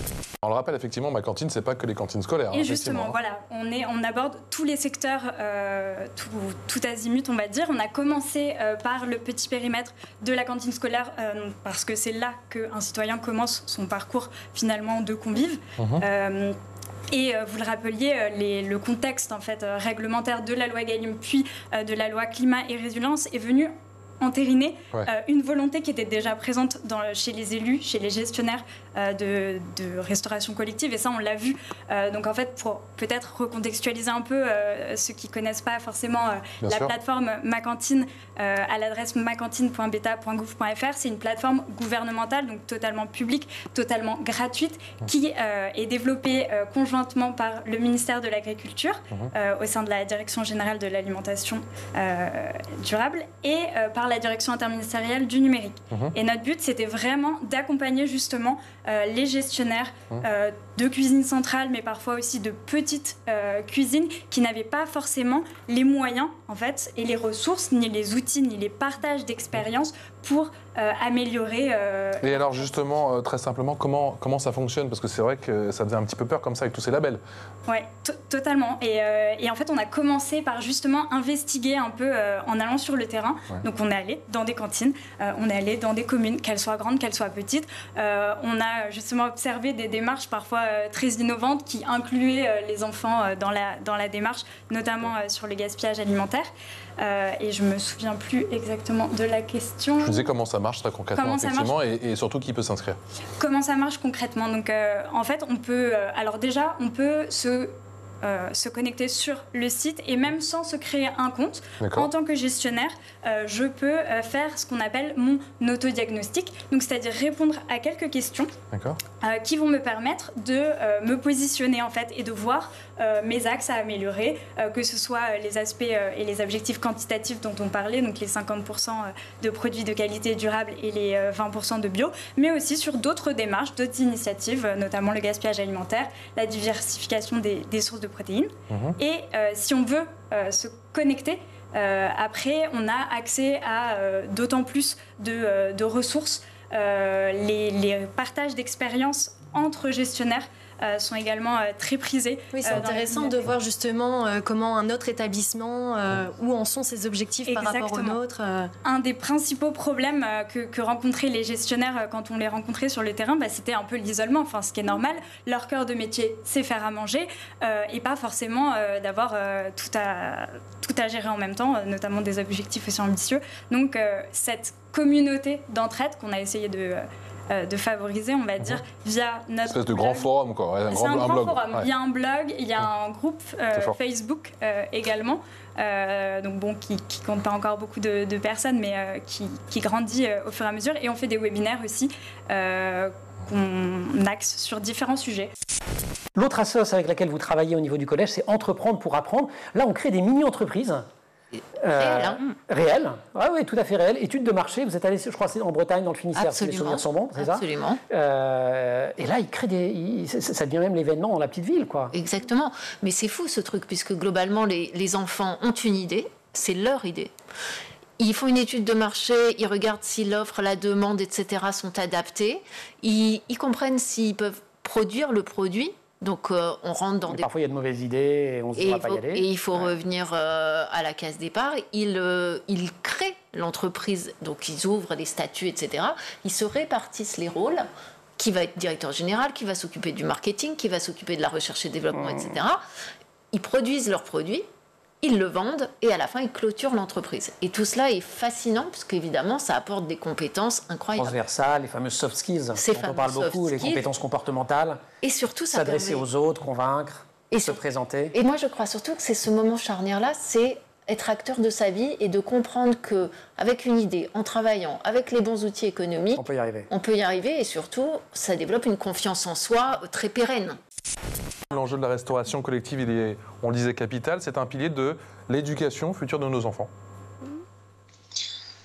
On le rappelle, effectivement, ma cantine, c'est pas que les cantines scolaires. Et hein, justement, voilà, on, est, on aborde tous les secteurs, euh, tout, tout azimut, on va dire. On a commencé euh, par le petit périmètre de la cantine scolaire, euh, parce que c'est là qu'un citoyen commence son parcours, finalement, de convive. Mmh. Euh, Et euh, vous le rappeliez, euh, les, le contexte en fait, euh, réglementaire de la loi Egalim puis euh, de la loi Climat et Résilience est venu entériner ouais. euh, une volonté qui était déjà présente dans, chez les élus, chez les gestionnaires euh, de, de restauration collective, et ça on l'a vu. Euh, donc en fait, pour peut-être recontextualiser un peu euh, ceux qui ne connaissent pas forcément euh, la sûr. plateforme Ma Cantine euh, à l'adresse macantine point beta point gouv point f r, c'est une plateforme gouvernementale, donc totalement publique, totalement gratuite, qui euh, est développée euh, conjointement par le ministère de l'Agriculture mmh. euh, au sein de la Direction générale de l'alimentation euh, durable et euh, par la direction interministérielle du numérique. Mmh. Et notre but, c'était vraiment d'accompagner justement euh, les gestionnaires mmh. euh, de cuisine centrale, mais parfois aussi de petites euh, cuisines qui n'avaient pas forcément les moyens, en fait, et les ressources, ni les outils, ni les partages d'expériences pour euh, améliorer... Euh, et alors justement, euh, très simplement, comment, comment ça fonctionne? Parce que c'est vrai que ça faisait un petit peu peur comme ça avec tous ces labels. Oui, totalement. Et, euh, et en fait, on a commencé par justement investiguer un peu euh, en allant sur le terrain. Ouais. Donc on est allé dans des cantines, euh, on est allé dans des communes, qu'elles soient grandes, qu'elles soient petites. Euh, on a justement observé des démarches parfois euh, très innovantes qui incluaient euh, les enfants euh, dans, la, dans la démarche, notamment euh, sur le gaspillage alimentaire. Euh, et je ne me souviens plus exactement de la question. Je vous disais comment ça marche très concrètement, comment effectivement, et, et surtout qui peut s'inscrire. Comment ça marche concrètement? Donc, euh, en fait, on peut... Euh, alors déjà, on peut se... Euh, se connecter sur le site et même sans se créer un compte, en tant que gestionnaire, euh, je peux euh, faire ce qu'on appelle mon autodiagnostic, donc c'est-à-dire répondre à quelques questions euh, qui vont me permettre de euh, me positionner en fait et de voir euh, mes axes à améliorer, euh, que ce soit les aspects euh, et les objectifs quantitatifs dont on parlait, donc les cinquante pour cent de produits de qualité durable et les euh, vingt pour cent de bio, mais aussi sur d'autres démarches, d'autres initiatives, euh, notamment le gaspillage alimentaire, la diversification des, des sources de protéines. Mmh. Et euh, si on veut euh, se connecter, euh, après, on a accès à euh, d'autant plus de, euh, de ressources. Euh, les, les partages d'expériences entre gestionnaires Euh, sont également euh, très prisés. Oui, c'est euh, intéressant de voir justement euh, comment un autre établissement, euh, où en sont ses objectifs Exactement. par rapport aux nôtres. Euh... Un des principaux problèmes euh, que, que rencontraient les gestionnaires euh, quand on les rencontrait sur le terrain, bah, c'était un peu l'isolement, enfin, ce qui est normal. Leur cœur de métier, c'est faire à manger euh, et pas forcément euh, d'avoir euh, tout, à, tout à gérer en même temps, euh, notamment des objectifs aussi ambitieux. Donc, euh, cette communauté d'entraide qu'on a essayé de... Euh, Euh, de favoriser, on va dire, via notre... Une espèce de grand forum, quoi. Ouais, un c'est grand, un grand un blog. forum. Ouais. Il y a un blog, il y a un groupe euh, Facebook euh, également, euh, donc bon, qui ne compte pas encore beaucoup de, de personnes, mais euh, qui, qui grandit euh, au fur et à mesure. Et on fait des webinaires aussi euh, qu'on axe sur différents sujets. L'autre assoce avec laquelle vous travaillez au niveau du collège, c'est Entreprendre pour apprendre. Là, on crée des mini-entreprises. Euh, réel, hein. Réel, ah, oui, tout à fait réel. Étude de marché, vous êtes allé, je crois, en Bretagne, dans le Finistère, si les souvenirs sont bons, c'est ça? Absolument. Euh, et là, il crée des, il, ça devient même l'événement dans la petite ville, quoi. Exactement. Mais c'est fou ce truc, puisque globalement, les, les enfants ont une idée, c'est leur idée. Ils font une étude de marché, ils regardent si l'offre, la demande, et cetera sont adaptés. Ils, ils comprennent s'ils peuvent produire le produit. Donc, euh, on rentre dans Mais des... Parfois, il y a de mauvaises idées et on ne va pas y aller. Et il faut ouais. revenir euh, à la case départ. Ils, euh, ils créent l'entreprise, donc ils ouvrent les statuts, et cetera. Ils se répartissent les rôles. Qui va être directeur général, qui va s'occuper du marketing, qui va s'occuper de la recherche et développement, mmh. et cetera. Ils produisent leurs produits. Ils le vendent et à la fin, ils clôturent l'entreprise. Et tout cela est fascinant parce qu'évidemment, ça apporte des compétences incroyables. Transversales, les fameuses soft skills Ces dont on parle beaucoup, les compétences comportementales. Et surtout, ça s'adresser permet... aux autres, convaincre, et se sur... présenter. Et moi, je crois surtout que c'est ce moment charnière-là, c'est être acteur de sa vie et de comprendre qu'avec une idée, en travaillant, avec les bons outils économiques, on peut y arriver. On peut y arriver et surtout, ça développe une confiance en soi très pérenne. L'enjeu de la restauration collective, il est, on le disait, capital. C'est un pilier de l'éducation future de nos enfants.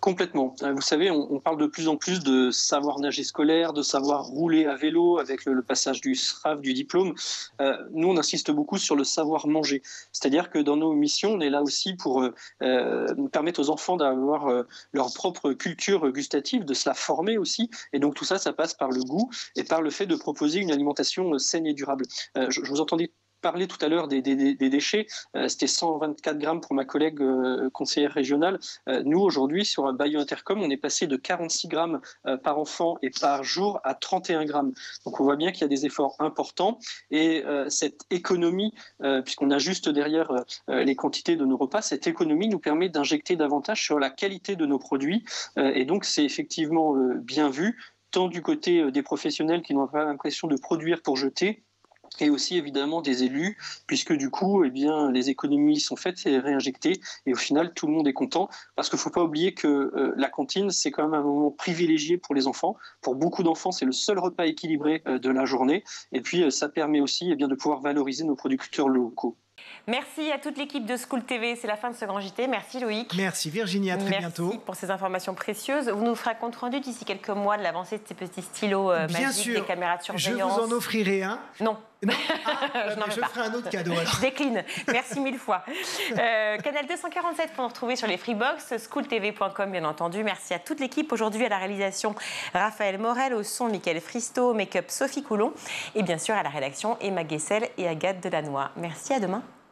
Complètement. Vous savez, on, on parle de plus en plus de savoir nager scolaire, de savoir rouler à vélo avec le, le passage du S R A F, du diplôme. Euh, nous, on insiste beaucoup sur le savoir manger. C'est-à-dire que dans nos missions, on est là aussi pour euh, permettre aux enfants d'avoir euh, leur propre culture gustative, de se la former aussi. Et donc tout ça, ça passe par le goût et par le fait de proposer une alimentation saine et durable. Euh, je, je vous entendais parler tout à l'heure des, des, des déchets, euh, c'était cent vingt-quatre grammes pour ma collègue euh, conseillère régionale. Euh, nous, aujourd'hui, sur Bayeux Intercom, on est passé de quarante-six grammes euh, par enfant et par jour à trente et un grammes. Donc on voit bien qu'il y a des efforts importants et euh, cette économie, euh, puisqu'on a juste derrière euh, les quantités de nos repas, cette économie nous permet d'injecter davantage sur la qualité de nos produits euh, et donc c'est effectivement euh, bien vu, tant du côté euh, des professionnels qui n'ont pas l'impression de produire pour jeter, et aussi évidemment des élus, puisque du coup, eh bien, les économies sont faites et réinjectées, et au final, tout le monde est content, parce qu'il ne faut pas oublier que euh, la cantine, c'est quand même un moment privilégié pour les enfants. Pour beaucoup d'enfants, c'est le seul repas équilibré euh, de la journée, et puis euh, ça permet aussi eh bien, de pouvoir valoriser nos producteurs locaux. Merci à toute l'équipe de School T V. C'est la fin de ce Grand J T. Merci Loïc. Merci Virginie, à très Merci bientôt. Merci pour ces informations précieuses. Vous nous ferez un compte rendu d'ici quelques mois de l'avancée de ces petits stylos euh, Bien magiques, sûr. des caméras de surveillance. Je vous en offrirai un. Non. Non. Ah, je n'en je pas. ferai un autre cadeau alors. Je décline. Merci mille fois. Euh, Canal deux cent quarante-sept pour nous retrouver sur les Freebox, school t v point com bien entendu. Merci à toute l'équipe. Aujourd'hui à la réalisation Raphaël Morel, au son Mickaël Fristo, au make-up Sophie Coulon et bien sûr à la rédaction Emma Guessel et Agathe Delannoy. Merci, à demain.